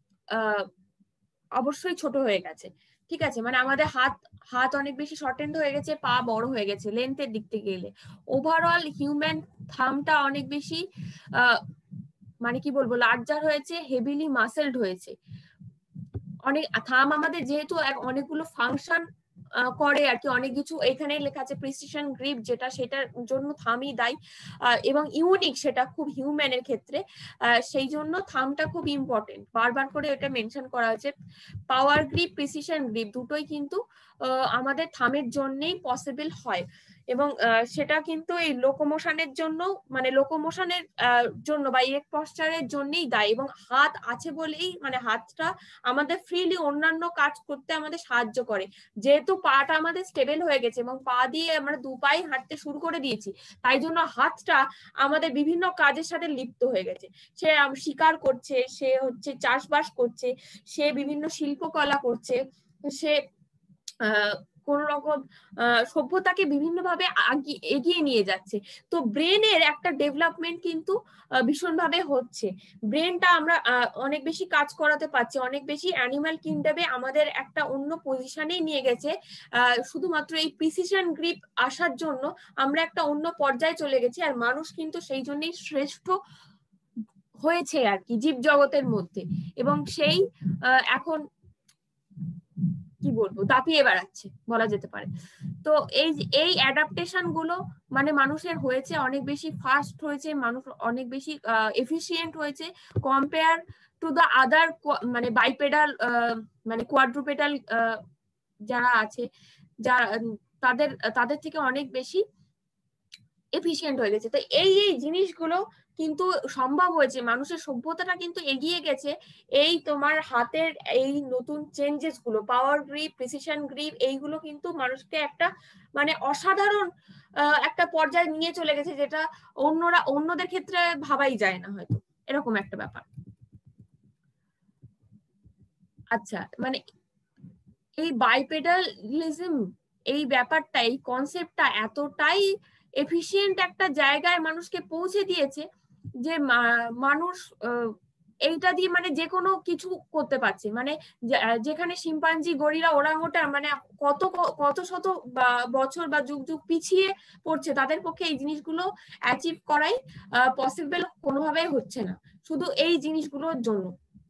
অবশ্যই ছোট হয়ে গেছে। ঠিক আছে, মানে আমাদের হাত অনেক বেশি শর্টেন্ড হয়ে গেছে, পা বড় হয়ে গেছে লেন্থের দিক থেকে গেলে। ওভারঅল হিউম্যান থামটা অনেক বেশি মানে কি বলবো লার্জার হয়েছে, হেভিলি মাসেলড হয়েছে। থাম আমাদের যেহেতু অনেকগুলো ফাংশন করে আর কি, অনেক কিছু এখানে লেখা আছে। প্রিসিশন গ্রিপ যেটা, সেটার জন্য থামই দায়ী, এবং ইউনিক সেটা খুব হিউম্যানের ক্ষেত্রে, সেই জন্য থামটা খুব ইম্পর্টেন্ট। বারবার করে এটা মেনশন করা হয়েছে। পাওয়ার গ্রিপ, প্রিসিশন গ্রিপ দুটোই কিন্তু আমাদের থামের জন্যই পসিবল হয়, এবং সেটা কিন্তু এই লোকোমোশনের জন্য মানে লোকোমোশনের জন্য বা ইরেক্ট পশ্চারের জন্যই দায়ী, এবং হাত আছে বলেই মানে হাতটা আমাদের ফ্রিলি অন্যান্য কাজ করতে আমাদের সাহায্য করে। যেহেতু পাটা আমাদের স্টেবল হয়ে গেছে এবং পা দিয়ে আমরা দু পায়ে হাঁটতে শুরু করে দিয়েছি, তাই জন্য হাতটা আমাদের বিভিন্ন কাজের সাথে লিপ্ত হয়ে গেছে। সে শিকার করছে, সে হচ্ছে চাষবাস করছে, সে বিভিন্ন শিল্পকলা করছে, সে কোন রকম সভ্যতাকে বিভিন্নভাবে এগিয়ে নিয়ে যাচ্ছে। তো ব্রেনের একটা ডেভেলপমেন্ট কিন্তু ভীষণভাবে হচ্ছে। ব্রেনটা আমরা অনেক বেশি কাজ করাতে পারছি, অনেক বেশি অ্যানিমাল কিংডমে আমাদের একটা অন্য পজিশনেই নিয়ে গেছে। শুধুমাত্র এই প্রিসিশন গ্রিপ আসার জন্য আমরা একটা অন্য পর্যায়ে চলে গেছি, আর মানুষ কিন্তু সেই জন্যই শ্রেষ্ঠ হয়েছে আর কি জীব জগতের মধ্যে, এবং সেই এখন কি বলবো দাপিয়ে বেড়াচ্ছে বলা যেতে পারে। তো এই অ্যাডাপ্টেশন গুলো মানে মানুষের হয়েছে, অনেক বেশি ফাস্ট হয়েছে, মানুষ অনেক বেশি এফিশিয়েন্ট হয়েছে কম্পেয়ার টু দা আদার মানে বাইপেডাল মানে কোয়াড্রুপেডাল যারা আছে, যারা তাদের থেকে অনেক বেশি এফিশিয়েন্ট হয়ে গেছে। তো এই জিনিসগুলো কিন্তু সম্ভব হয়েছে, মানুষের সভ্যতাটা কিন্তু এগিয়ে গেছে এই তোমার হাতের এই নতুন চেঞ্জেস গুলো, পাওয়ার গ্রিপ, প্রিসিশন গ্রিপ, এইগুলো কিন্তু মানুষকে একটা মানে অসাধারণ একটা পর্যায়ে নিয়ে চলে গেছে, যেটা অন্যদের ক্ষেত্রে ভাবাই যায় না হয়তো, এরকম একটা ব্যাপার। আচ্ছা, মানে এই বাইপেডালিজম এই ব্যাপারটা, এই কনসেপ্টটা এতটাই এফিশিয়েন্ট একটা জায়গায় মানুষকে পৌঁছে দিয়েছে যে মানুষ এইটা দিয়ে মানে যে কোনো কিছু করতে পারছে। মানে যেখানে শিম্পাঞ্জি, গরিলা, ওরাংওটাং মানে কত কত শত বছর বা যুগ যুগ পিছিয়ে পড়ছে, তাদের পক্ষে এই জিনিসগুলো অ্যাচিভ করাই পসিবল কোনোভাবেই হচ্ছে না, শুধু এই জিনিসগুলোর জন্য।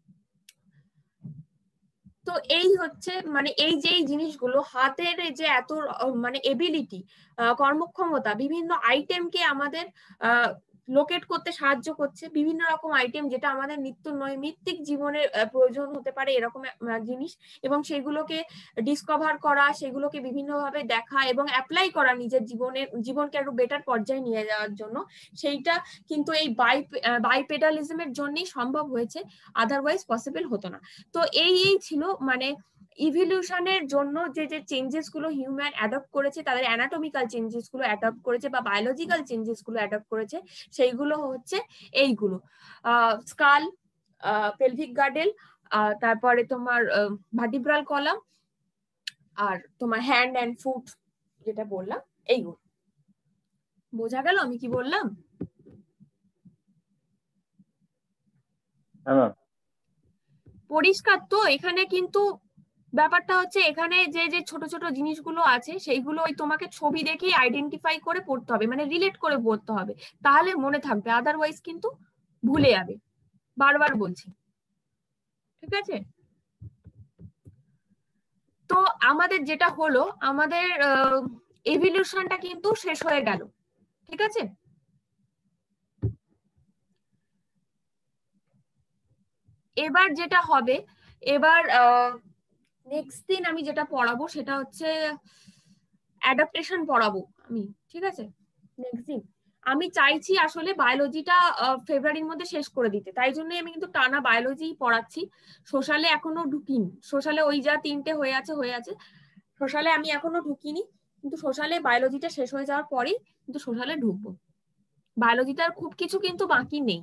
তো এই হচ্ছে মানে এই যে জিনিসগুলো হাতের যে এত মানে এবিলিটি, কর্মক্ষমতা, বিভিন্ন আইটেমকে আমাদের লোকেট করতে সাহায্য করছে, বিভিন্ন রকম আইটেম যেটা আমাদের নিত্য নৈমিত্তিক জীবনের প্রয়োজন হতে পারে এরকম জিনিস, এবং সেগুলোকে ডিসকভার করা, সেগুলোকে বিভিন্নভাবে দেখা এবং অ্যাপ্লাই করা নিজের জীবনকে একটু বেটার পর্যায়ে নিয়ে যাওয়ার জন্য, সেইটা কিন্তু এই বাইপেডালিজমের জন্যই সম্ভব হয়েছে, আদারওয়াইজ পসিবল হতো না। তো এই ছিল মানে ইভলিউশনের জন্য যে চেঞ্জেস গুলো হিউম্যান অ্যাডপ্ট করেছে, তাদের অ্যানাটমিক্যাল চেঞ্জেস গুলো অ্যাডপ্ট করেছে বা বায়োলজিক্যাল চেঞ্জেস গুলো অ্যাডপ্ট করেছে, সেইগুলো হচ্ছে এইগুলো: স্কাল, পেলভিক গার্ডেল, তারপরে তোমার ভার্টিব্রাল কলাম, আর তোমার হ্যান্ড অ্যান্ড ফুট যেটা বললাম, এইগুলো। বোঝা গেল আমি কি বললাম? পরিষ্কার তো? এখানে কিন্তু ব্যাপারটা হচ্ছে, এখানে যে ছোট ছোট জিনিসগুলো আছে সেইগুলো ওই তোমাকে ছবি দেখে আইডেন্টিফাই করে পড়তে হবে, মানে রিলেট করে পড়তে হবে, তাহলে মনে থাকবে, আদারওয়াইজ কিন্তু ভুলে যাবে। বারবার বলছি, ঠিক আছে? তো আমাদের যেটা হলো, আমাদের এভলিউশনটা কিন্তু শেষ হয়ে গেল, ঠিক আছে? এবার যেটা হবে, এবার নেক্সট দিন আমি যেটা পড়াবো সেটা হচ্ছে অ্যাডাপ্টেশন পড়াবো আমি, ঠিক আছে? নেক্সট দিন আমি চাইছি আসলে বায়োলজিটা ফেব্রুয়ারির মধ্যে শেষ করে দিতে, তাই জন্যই আমি কিন্তু টানা বায়োলজি পড়াচ্ছি। সোশ্যালে এখনো ঢুকিনি, সোশ্যালে ওই যা 3টে হয়ে আছে, সোশ্যালে আমি এখনো ঢুকিনি, কিন্তু সোশ্যালে বায়োলজিটা শেষ হয়ে যাওয়ার পরেই কিন্তু সোশ্যালে ঢুকবো। বায়োলজিটার খুব কিছু কিন্তু বাকি নেই।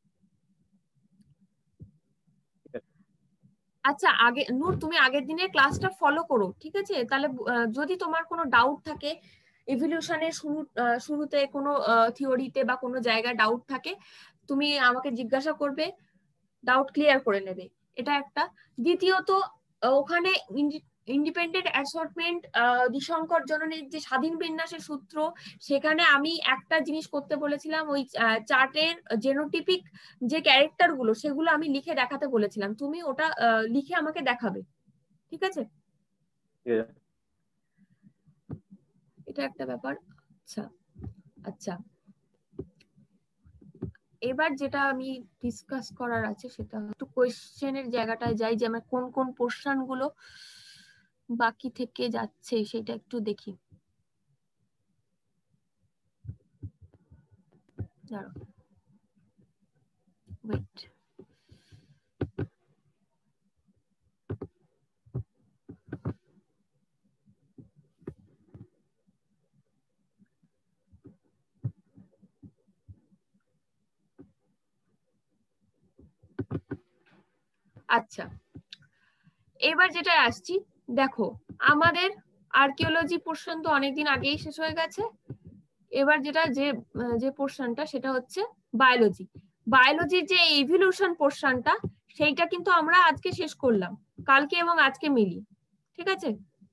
আচ্ছা, নূর তুমি আগের দিনের ক্লাসটা ফলো করো, ঠিক আছে? তাহলে যদি তোমার কোনো ডাউট থাকে, ইভলিউশনের শুরুতে কোনো থিওরিতে বা কোনো জায়গায় ডাউট থাকে, তুমি আমাকে জিজ্ঞাসা করবে, ডাউট ক্লিয়ার করে নেবে, এটা একটা। দ্বিতীয়ত, ওখানে ইন্ডিপেন্ডেন্ট অ্যাসর্টমেন্ট, দিশঙ্কর জননীর যে স্বাধীন বিন্যাসের সূত্র, সেখানে আমি একটা জিনিস করতে বলেছিলাম, ওই চার্টের জেনোটিপিক যে ক্যারেক্টার গুলো সেগুলো আমি লিখে দেখাতে বলেছিলাম, তুমি ওটা লিখে আমাকে দেখাবে, ঠিক আছে? এটা একটা ব্যাপার। আচ্ছা আচ্ছা, এবার যেটা আমি ডিসকাস করার আছে সেটা একটু কোয়েশ্চেনের জায়গাটায় যাই, যে আমার কোন কোন পোর্শন গুলো বাকি থেকে যাচ্ছে সেটা একটু দেখি। দাঁড়াও, ওয়েট। আচ্ছা, এবার যেটা আসছি, দেখো আমাদের আর্কিওলজি পোর্শন তো অনেকদিন আগেই শেষ হয়ে গেছে। এবার যেটা যে পোর্শনটা সেটা হচ্ছে বায়োলজি। বায়োলজির যে ইভলিউশন পোর্শনটা, সেইটা কিন্তু আমরা আজকে শেষ করলাম, কালকে এবং আজকে মিলি, ঠিক আছে?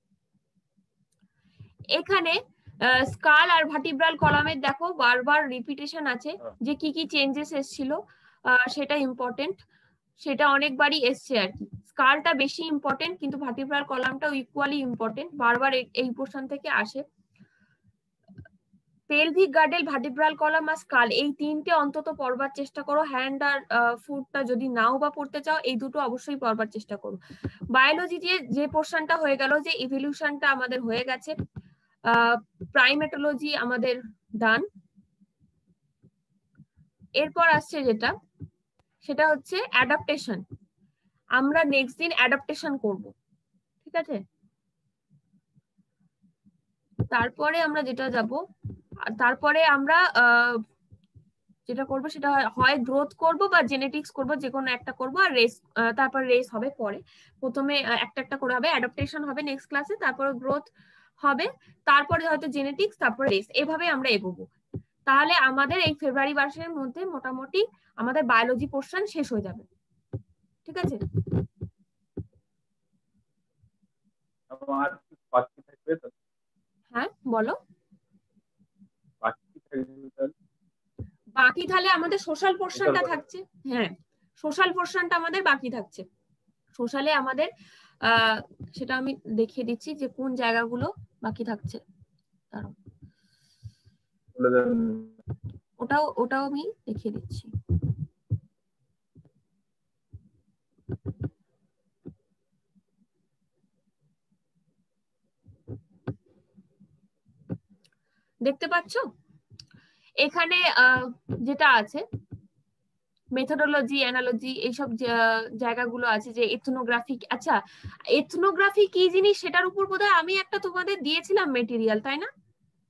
এখানে স্কাল আর ভার্টিব্রাল কলামের দেখো বারবার রিপিটেশন আছে, যে কি কি চেঞ্জেস এসেছিল, সেটা ইম্পর্টেন্ট, সেটা অনেকবারই এসছে আর কি। স্কালটা বেশি ইম্পর্টেন্ট, কিন্তু ভার্টিব্রাল কলামটাও ইকুয়ালি ইম্পর্টেন্ট, বারবার এই পোর্শন থেকে আসে। পেলভিক গার্ডেল, ভার্টিব্রাল কলাম আর স্কাল, এই 3টে অন্তত পড়বার চেষ্টা করো। হ্যান্ড আর ফুটটা যদি নাও বা পড়তে চাও, এই দুটো অবশ্যই পড়বার চেষ্টা করো। বায়োলজি যে পোর্শনটা হয়ে গেল, যে ইভলিউশনটা আমাদের হয়ে গেছে, প্রাইমেটোলজি আমাদের ডান, এরপর আসছে যেটা, সেটা হচ্ছে অ্যাডাপ্টেশন। আমরা নেক্সট দিন অ্যাডাপ্টেশন করব, ঠিক আছে? তারপরে আমরা যেটা যাব, তারপরে আমরা যেটা করব সেটা হয় গ্রোথ করব বা জেনেটিক্স করব, যে কোনো একটা করব, আর রেস, তারপর রেস হবে পরে। প্রথমে একটা একটা করে হবে, অ্যাডাপ্টেশন হবে নেক্সট ক্লাসে, তারপরে গ্রোথ হবে, তারপরে হয়তো জেনেটিক্স, তারপরে রেস, এভাবে আমরা এগোবো। তাহলে আমাদের এই ফেব্রুয়ারি মাসের মধ্যে মোটামুটি আমাদের বায়োলজি পোর্শন শেষ হয়ে যাবে, ঠিক আছে? আমার বাকি থাকবে তো? হ্যাঁ বলো। বাকি থাকবে তাহলে? বাকি তাহলে আমাদের সোশ্যাল পোর্শনটা থাকছে। হ্যাঁ, সোশ্যাল পোর্শনটা আমাদের বাকি থাকছে। সোশ্যালে আমাদের সেটা আমি দেখিয়ে দিচ্ছি যে কোন জায়গাগুলো বাকি থাকছে। ওটাও আমি দেখিয়ে দিচ্ছি। দেখতে পাচ্ছ এখানে যেটা আছে মেথোডোলজি, অ্যানালজি, এইসব জায়গাগুলো আছে, যে এথনোগ্রাফি। আচ্ছা, এথনোগ্রাফি কি জিনিস সেটার উপর বোধহয় আমি একটা তোমাদের দিয়েছিলাম মেটেরিয়াল, তাই না?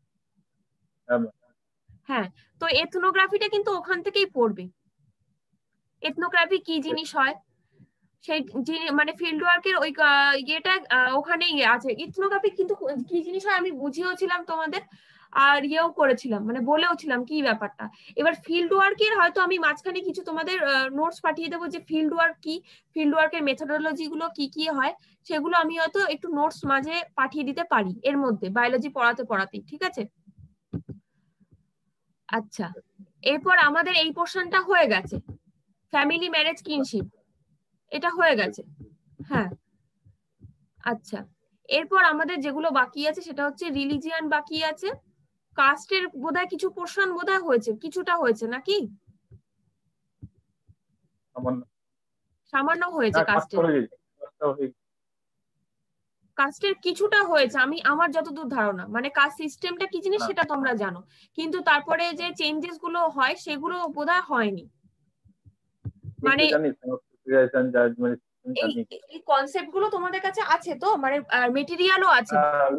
হ্যাঁ, তো এথনোগ্রাফিটা কিন্তু ওখান থেকেই পড়বে। এথনোগ্রাফি কি জিনিস হয় সেই মানে ফিল্ড ওয়ার্কের ওই ইয়েটা ওখানেই আছে। ইথনোগ্রাফি কিন্তু কি জিনিস হয় আমি বুঝিয়েছিলাম তোমাদের, আর ইয়েও করেছিলাম, মানে বলেও ছিলাম কি ব্যাপারটা। এবার ফিল্ড ওয়ার্কের হয়তো আমি মাঝখানে কিছু তোমাদের নোটস পাঠিয়ে দেবো, যে ফিল্ড ওয়ার্ক কি, ফিল্ড ওয়ার্কের মেথোডোলজি গুলো কি কি হয়, সেগুলো আমি হয়তো একটু নোটস মাঝে পাঠিয়ে দিতে পারি এর মধ্যে, বায়োলজি পড়াতে পড়াতেই, ঠিক আছে? আচ্ছা, এরপর আমাদের এই পোর্শনটা হয়ে গেছে, ফ্যামিলি, ম্যারেজ, কিনশিপ, এটা হয়ে গেছে। হ্যাঁ, আচ্ছা, এরপর আমাদের যেগুলো বাকি আছে সেটা হচ্ছে রিলিজিয়ান বাকি আছে, কাস্টের বোধহয় কিছু পোর্শন বোধহয় হয়েছে, কিছুটা হয়েছে নাকি? সামান্য হয়েছে কাস্টের। কাস্টের কিছুটা হয়েছে, আমার যতদূর ধারণা, মানে কাস্ট সিস্টেমটা কি জিনিস সেটা তোমরা জানো, কিন্তু তারপরে যে চেঞ্জেস গুলো হয় সেগুলো বোধহয় হয়নি। মানে এই কনসেপ্ট গুলো তোমাদের কাছে আছে তো, মানে মেটেরিয়ালও আছে,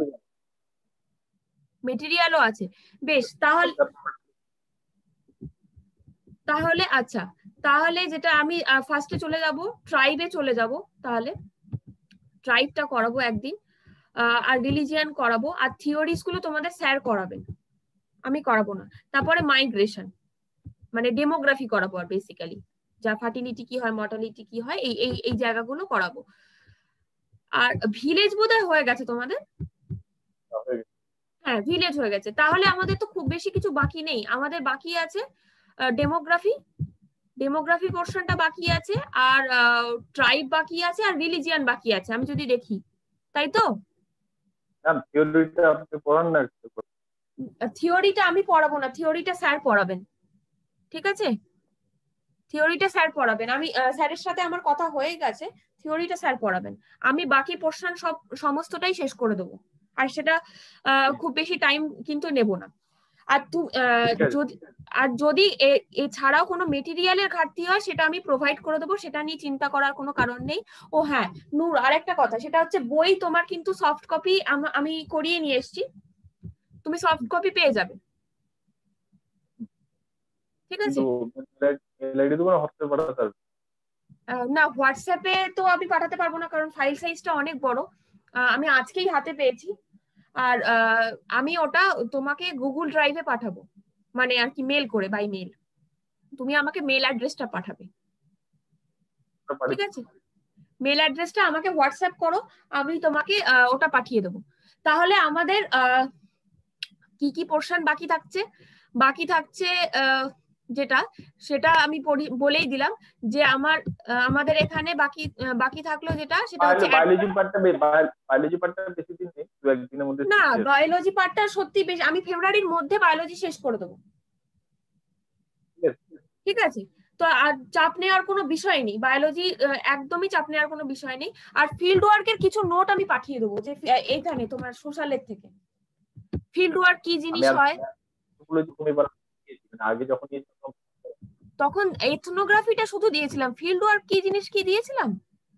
মেটেরিয়ালও আছে। বেশ, তাহলে আচ্ছা, তাহলে যেটা আমি ফার্স্টে চলে যাব, ট্রাইবে চলে যাব। তাহলে ট্রাইবটা করাবো একদিন, আর রিলিজিয়ান করাবো, আর থিওরিজ গুলো তোমাদের স্যার করাবেন, আমি করাবো না। তারপরে মাইগ্রেশন মানে ডেমোগ্রাফি করাবো, আর বেসিক্যালি যা ফার্টিলিটি কি হয়, মর্টালিটি কি হয়, এই এই এই জায়গাগুলো করাবো। আর ভিলেজ বোধহয় হয়ে গেছে তোমাদের। হ্যাঁ, ভিলেজ হয়ে গেছে। তাহলে আমাদের তো খুব বেশি কিছু বাকি নেই, আমাদের বাকি আছে ডেমোগ্রাফি পোর্শনটা বাকি আছে, আর ট্রাইব বাকি আছে, আর রিলিজিয়ান বাকি আছে, আমি যদি দেখি, তাই তো? থিওরিটা আমি পড়াবো না, থিওরিটা স্যার পড়াবেন, ঠিক আছে? থিওরিটা স্যার পড়াবেন, আমি স্যারের সাথে আমার কথা হয়ে গেছে, থিওরিটা স্যার পড়াবেন। আমি বাকি পোর্শন সমস্তটাই শেষ করে দেবো, আর সেটা খুব বেশি টাইম কিন্তু নেব না। আর যদি এছাড়াও কোনো মেটেরিয়ালের ঘাটতি হয় সেটা আমি প্রোভাইড করে দেবো, সেটা নিয়ে চিন্তা করার কোনো কারণ নেই। ও হ্যাঁ নূর, আরেকটা কথা, সেটা হচ্ছে বই তোমার কিন্তু সফট কপি আমি করিয়ে নিয়ে এসেছি, তুমি সফট কপি পেয়ে যাবে, ঠিক আছে? না, হোয়াটসঅ্যাপে তো আমি পাঠাতে পারবো না, কারণ ফাইল সাইজটা অনেক বড়, আমি আজকেই হাতে পেয়েছি। আর আমি ওটা তোমাকে গুগল ড্রাইভে পাঠাবো, মানে আর কি মেল করে, বাই মেল, তুমি আমাকে মেল অ্যাড্রেসটা পাঠাবে, ঠিক আছে? মেল অ্যাড্রেসটা আমাকে হোয়াটসঅ্যাপ করো, আমি তোমাকে ওটা পাঠিয়ে দেবো। তাহলে আমাদের কি কি পোর্শন বাকি থাকছে যেটা, সেটা আমি বলেই দিলাম, যে আমাদের এখানে বাকি থাকলো যেটা, সেটা হচ্ছে না, বায়োলজি পার্টটা সত্যি বেশি, আমি ফেব্রুয়ারির মধ্যে বায়োলজি শেষ করে দেবো, ঠিক আছে? তো আর চাপ নেওয়ার কোনো বিষয় নেই, বায়োলজি একদমই চাপ নেওয়ার কোনো বিষয় নেই। আর ফিল্ড ওয়ার্কের কিছু নোট আমি পাঠিয়ে দেবো, যে এইখানে তোমার সোশ্যালের থেকে ফিল্ড ওয়ার্ক কি জিনিস হয়। আগে যখন তখন এথনোগ্রাফিটা শুধু দিয়েছিলাম, ফিল্ড ওয়ার্ক কি জিনিস কি দিয়েছিলাম?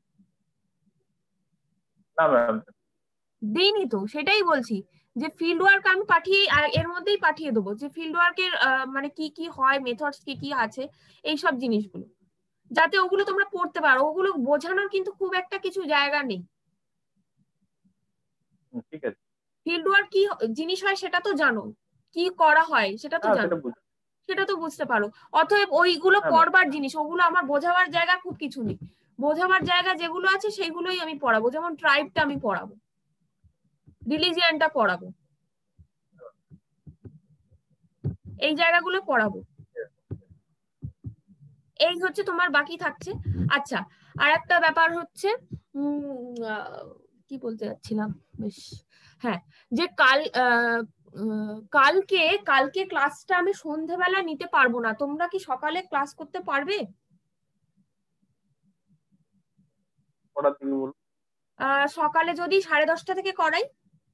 না ম্যাম, দিইনি তো, সেটাই বলছি যে ফিল্ড ওয়ার্ক আমি এর মধ্যেই পাঠিয়ে দেবো, যে ফিল্ড ওয়ার্কের মানে কি কি হয়, মেথডস কি কি আছে, এই সব জিনিসগুলো, যাতে ওগুলো তোমরা পড়তে পারো। ওগুলো বোঝানোর কিন্তু খুব একটা কিছু জায়গা নেই। ঠিক আছে। ফিল্ড ওয়ার্ক কি জিনিস হয় সেটা তো জানো, কি করা হয় সেটা তো হ্যাঁ জানো, সেটা বুঝি। সেটা তো বুঝতে পারো। অতএব ওইগুলো হ্যাঁ ম্যাম, পড়বার জিনিস, ওগুলো আমার বোঝাবার জায়গা খুব কিছু নেই। বোঝাবার জায়গা যেগুলো আছে সেইগুলোই আমি পড়াবো, যেমন ট্রাইবটা আমি পড়াবো, রিলিজিয়ানটা পড়াবো, এই জায়গাগুলো পড়াবো। এই হচ্ছে তোমার বাকি থাকছে। আচ্ছা, আর একটা ব্যাপার হচ্ছে কি বলতে যাচ্ছিলাম বেশ, হ্যাঁ, যে কালকে কালকে ক্লাসটা আমি সন্ধেবেলা নিতে পারবো না। তোমরা কি সকালে ক্লাস করতে পারবে? কটার দিকে বলুন? সকালে যদি 10:30 থেকে করাই,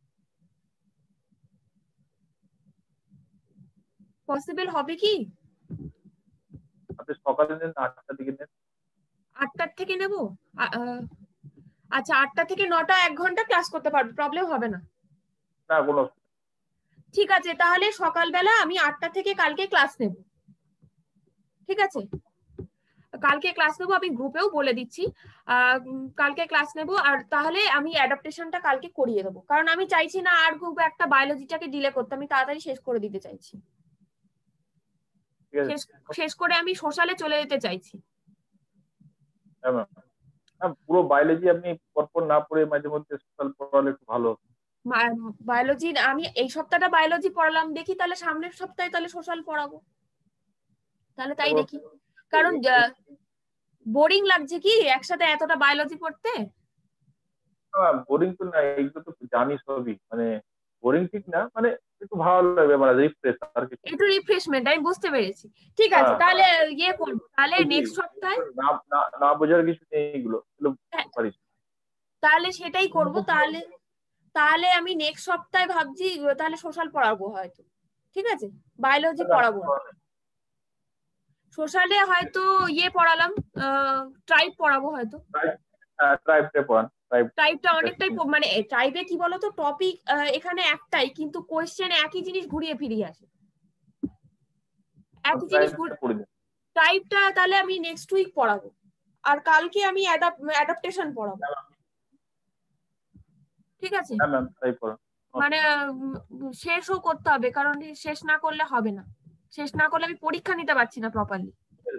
পসিবল হবে কি? আপনি সকালে নেন, 8টার দিকে নেন। 8টার থেকে নেব? আচ্ছা, 8টা থেকে 9টা 1 ঘন্টা ক্লাস করতে পারবো, প্রবলেম হবে না? না কোনো ঠিক আছে, তাহলে সকালবেলা আমি 8টা থেকে কালকে ক্লাস নেব। ঠিক আছে, কালকে ক্লাস নেবো, আমি গ্রুপেও বলে দিচ্ছি। কালকে ক্লাস নেবো, আর তাহলে আমি অ্যাডাপ্টেশনটা কালকে করিয়ে দেবো, কারণ আমি চাইছি না আর গ্রুপে একটা বায়োলজিটাকে ডিলে করতে, আমি তাড়াতাড়ি শেষ করে দিতে চাইছি। ঠিক আছে। শেষ করে আমি সোশ্যালে চলে যেতে চাইছি। হ্যাঁ ম্যাম, হ্যাঁ পুরো বায়োলজি আপনি পরপর না পড়ে মাঝে মধ্যে সোশ্যাল পড়ালে একটু ভালো হতো। বায়োলজি আমি এই সপ্তাহটা বায়োলজি পড়ালাম, দেখি তাহলে সামনের সপ্তাহে তাহলে সোশ্যাল পড়াবো, তাহলে তাই দেখি। কারণ বোরিং লাগছে কি একসাথে এতটা বায়োলজি পড়তে? বোরিং তো না, এইগুলো তো জানি সবই, মানে বোরিং ঠিক না, মানে একটু ভালো লাগবে, মানে রিফ্রেশ আর কিছু। একটু রিফ্রেশমেন্ট, আমি বুঝতে পেরেছি। ঠিক আছে, হ্যাঁ তাহলে ইয়ে করবো, তাহলে নেক্সট সপ্তাহে। না না না বোঝার কিছু নেই, এগুলো এগুলো হ্যাঁ, বুঝতে পারিস। তাহলে সেটাই করব। তাহলে তাহলে আমি নেক্সট সপ্তাহে ভাবছি তাহলে সোশ্যাল পড়াবো হয়তো। ঠিক আছে, বায়োলজি পড়াবো না। সোশ্যালে হয়তো ইয়ে পড়ালাম, ট্রাইব পড়াবো হয়তো। ট্রাইবটা পড়ান, ট্রাইবটা অনেকটাই মানে ট্রাইবে কি বলতো, টপিক এখানে একটাই, কিন্তু কোয়েশ্চেন একই জিনিস ঘুরিয়ে ফিরিয়ে আসে, একই জিনিস। ট্রাইবটা তাহলে আমি নেক্সট উইক পড়াবো, আর কালকে আমি অ্যাডাপ্টেশন পড়াবো। ঠিক আছে, হ্যাঁ ম্যাম তাই পড়ান। মানে শেষও করতে হবে, কারণ শেষ না করলে হবে না, শেষ না করলে আমি পরীক্ষা নিতে পারছি না প্রপারলি।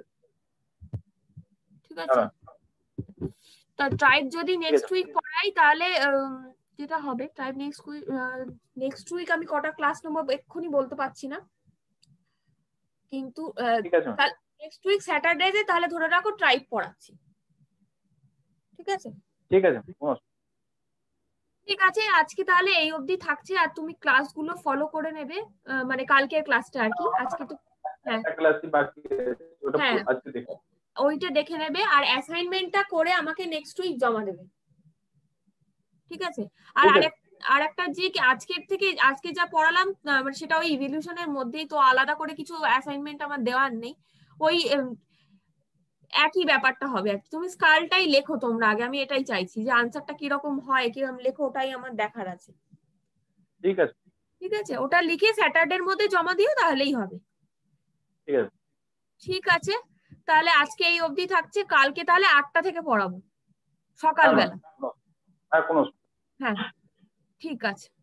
ঠিক আছে, তা ট্রাইব যদি নেক্সট উইক পড়াই, তাহলে যেটা হবে, ট্রাইব নেক্সট উইক আমি কটা ক্লাস নেবো এক্ষুনি বলতে পারছি না, কিন্তু ঠিক আছে নেক্সট উইক স্যাটারডে তাহলে ধরে রাখো ট্রাইব পড়াচ্ছি। ঠিক আছে, ঠিক আছে ঠিক আছে, আজকে তাহলে এই অবধি থাকছে, আর তুমি ক্লাসগুলো ফলো করে নেবে, মানে কালকের ক্লাসটা আর কি। আজকে তো হ্যাঁ একটা ক্লাসই বাকি আছে, ওটা হ্যাঁ আজকে দেখুন। ওইটা দেখে নেবে, আর অ্যাসাইনমেন্টটা করে আমাকে নেক্সট উইক জমা দেবে। ঠিক আছে, আর আর একটা যে আজকের থেকে আজকে যা পড়ালাম মানে সেটা ওই ইভলিউশনের মধ্যেই তো, আলাদা করে কিছু অ্যাসাইনমেন্ট আমার দেওয়ার নেই, ওই একই ব্যাপারটা হবে আর কি। তুমি স্কালটাই লেখো তোমরা আগে, আমি এটাই চাইছি যে আনসারটা কিরকম হয়, কিরকম লেখো, ওটাই আমার দেখার আছে। ঠিক আছে ঠিক আছে, ওটা লিখে স্যাটারডের মধ্যে জমা দিও, তাহলেই হবে। ঠিক আছে ঠিক আছে, তাহলে আজকে এই অবধি থাকছে, কালকে তাহলে 8টা থেকে পড়াবো সকালবেলা। হ্যাঁ কোনো হ্যাঁ, ঠিক আছে।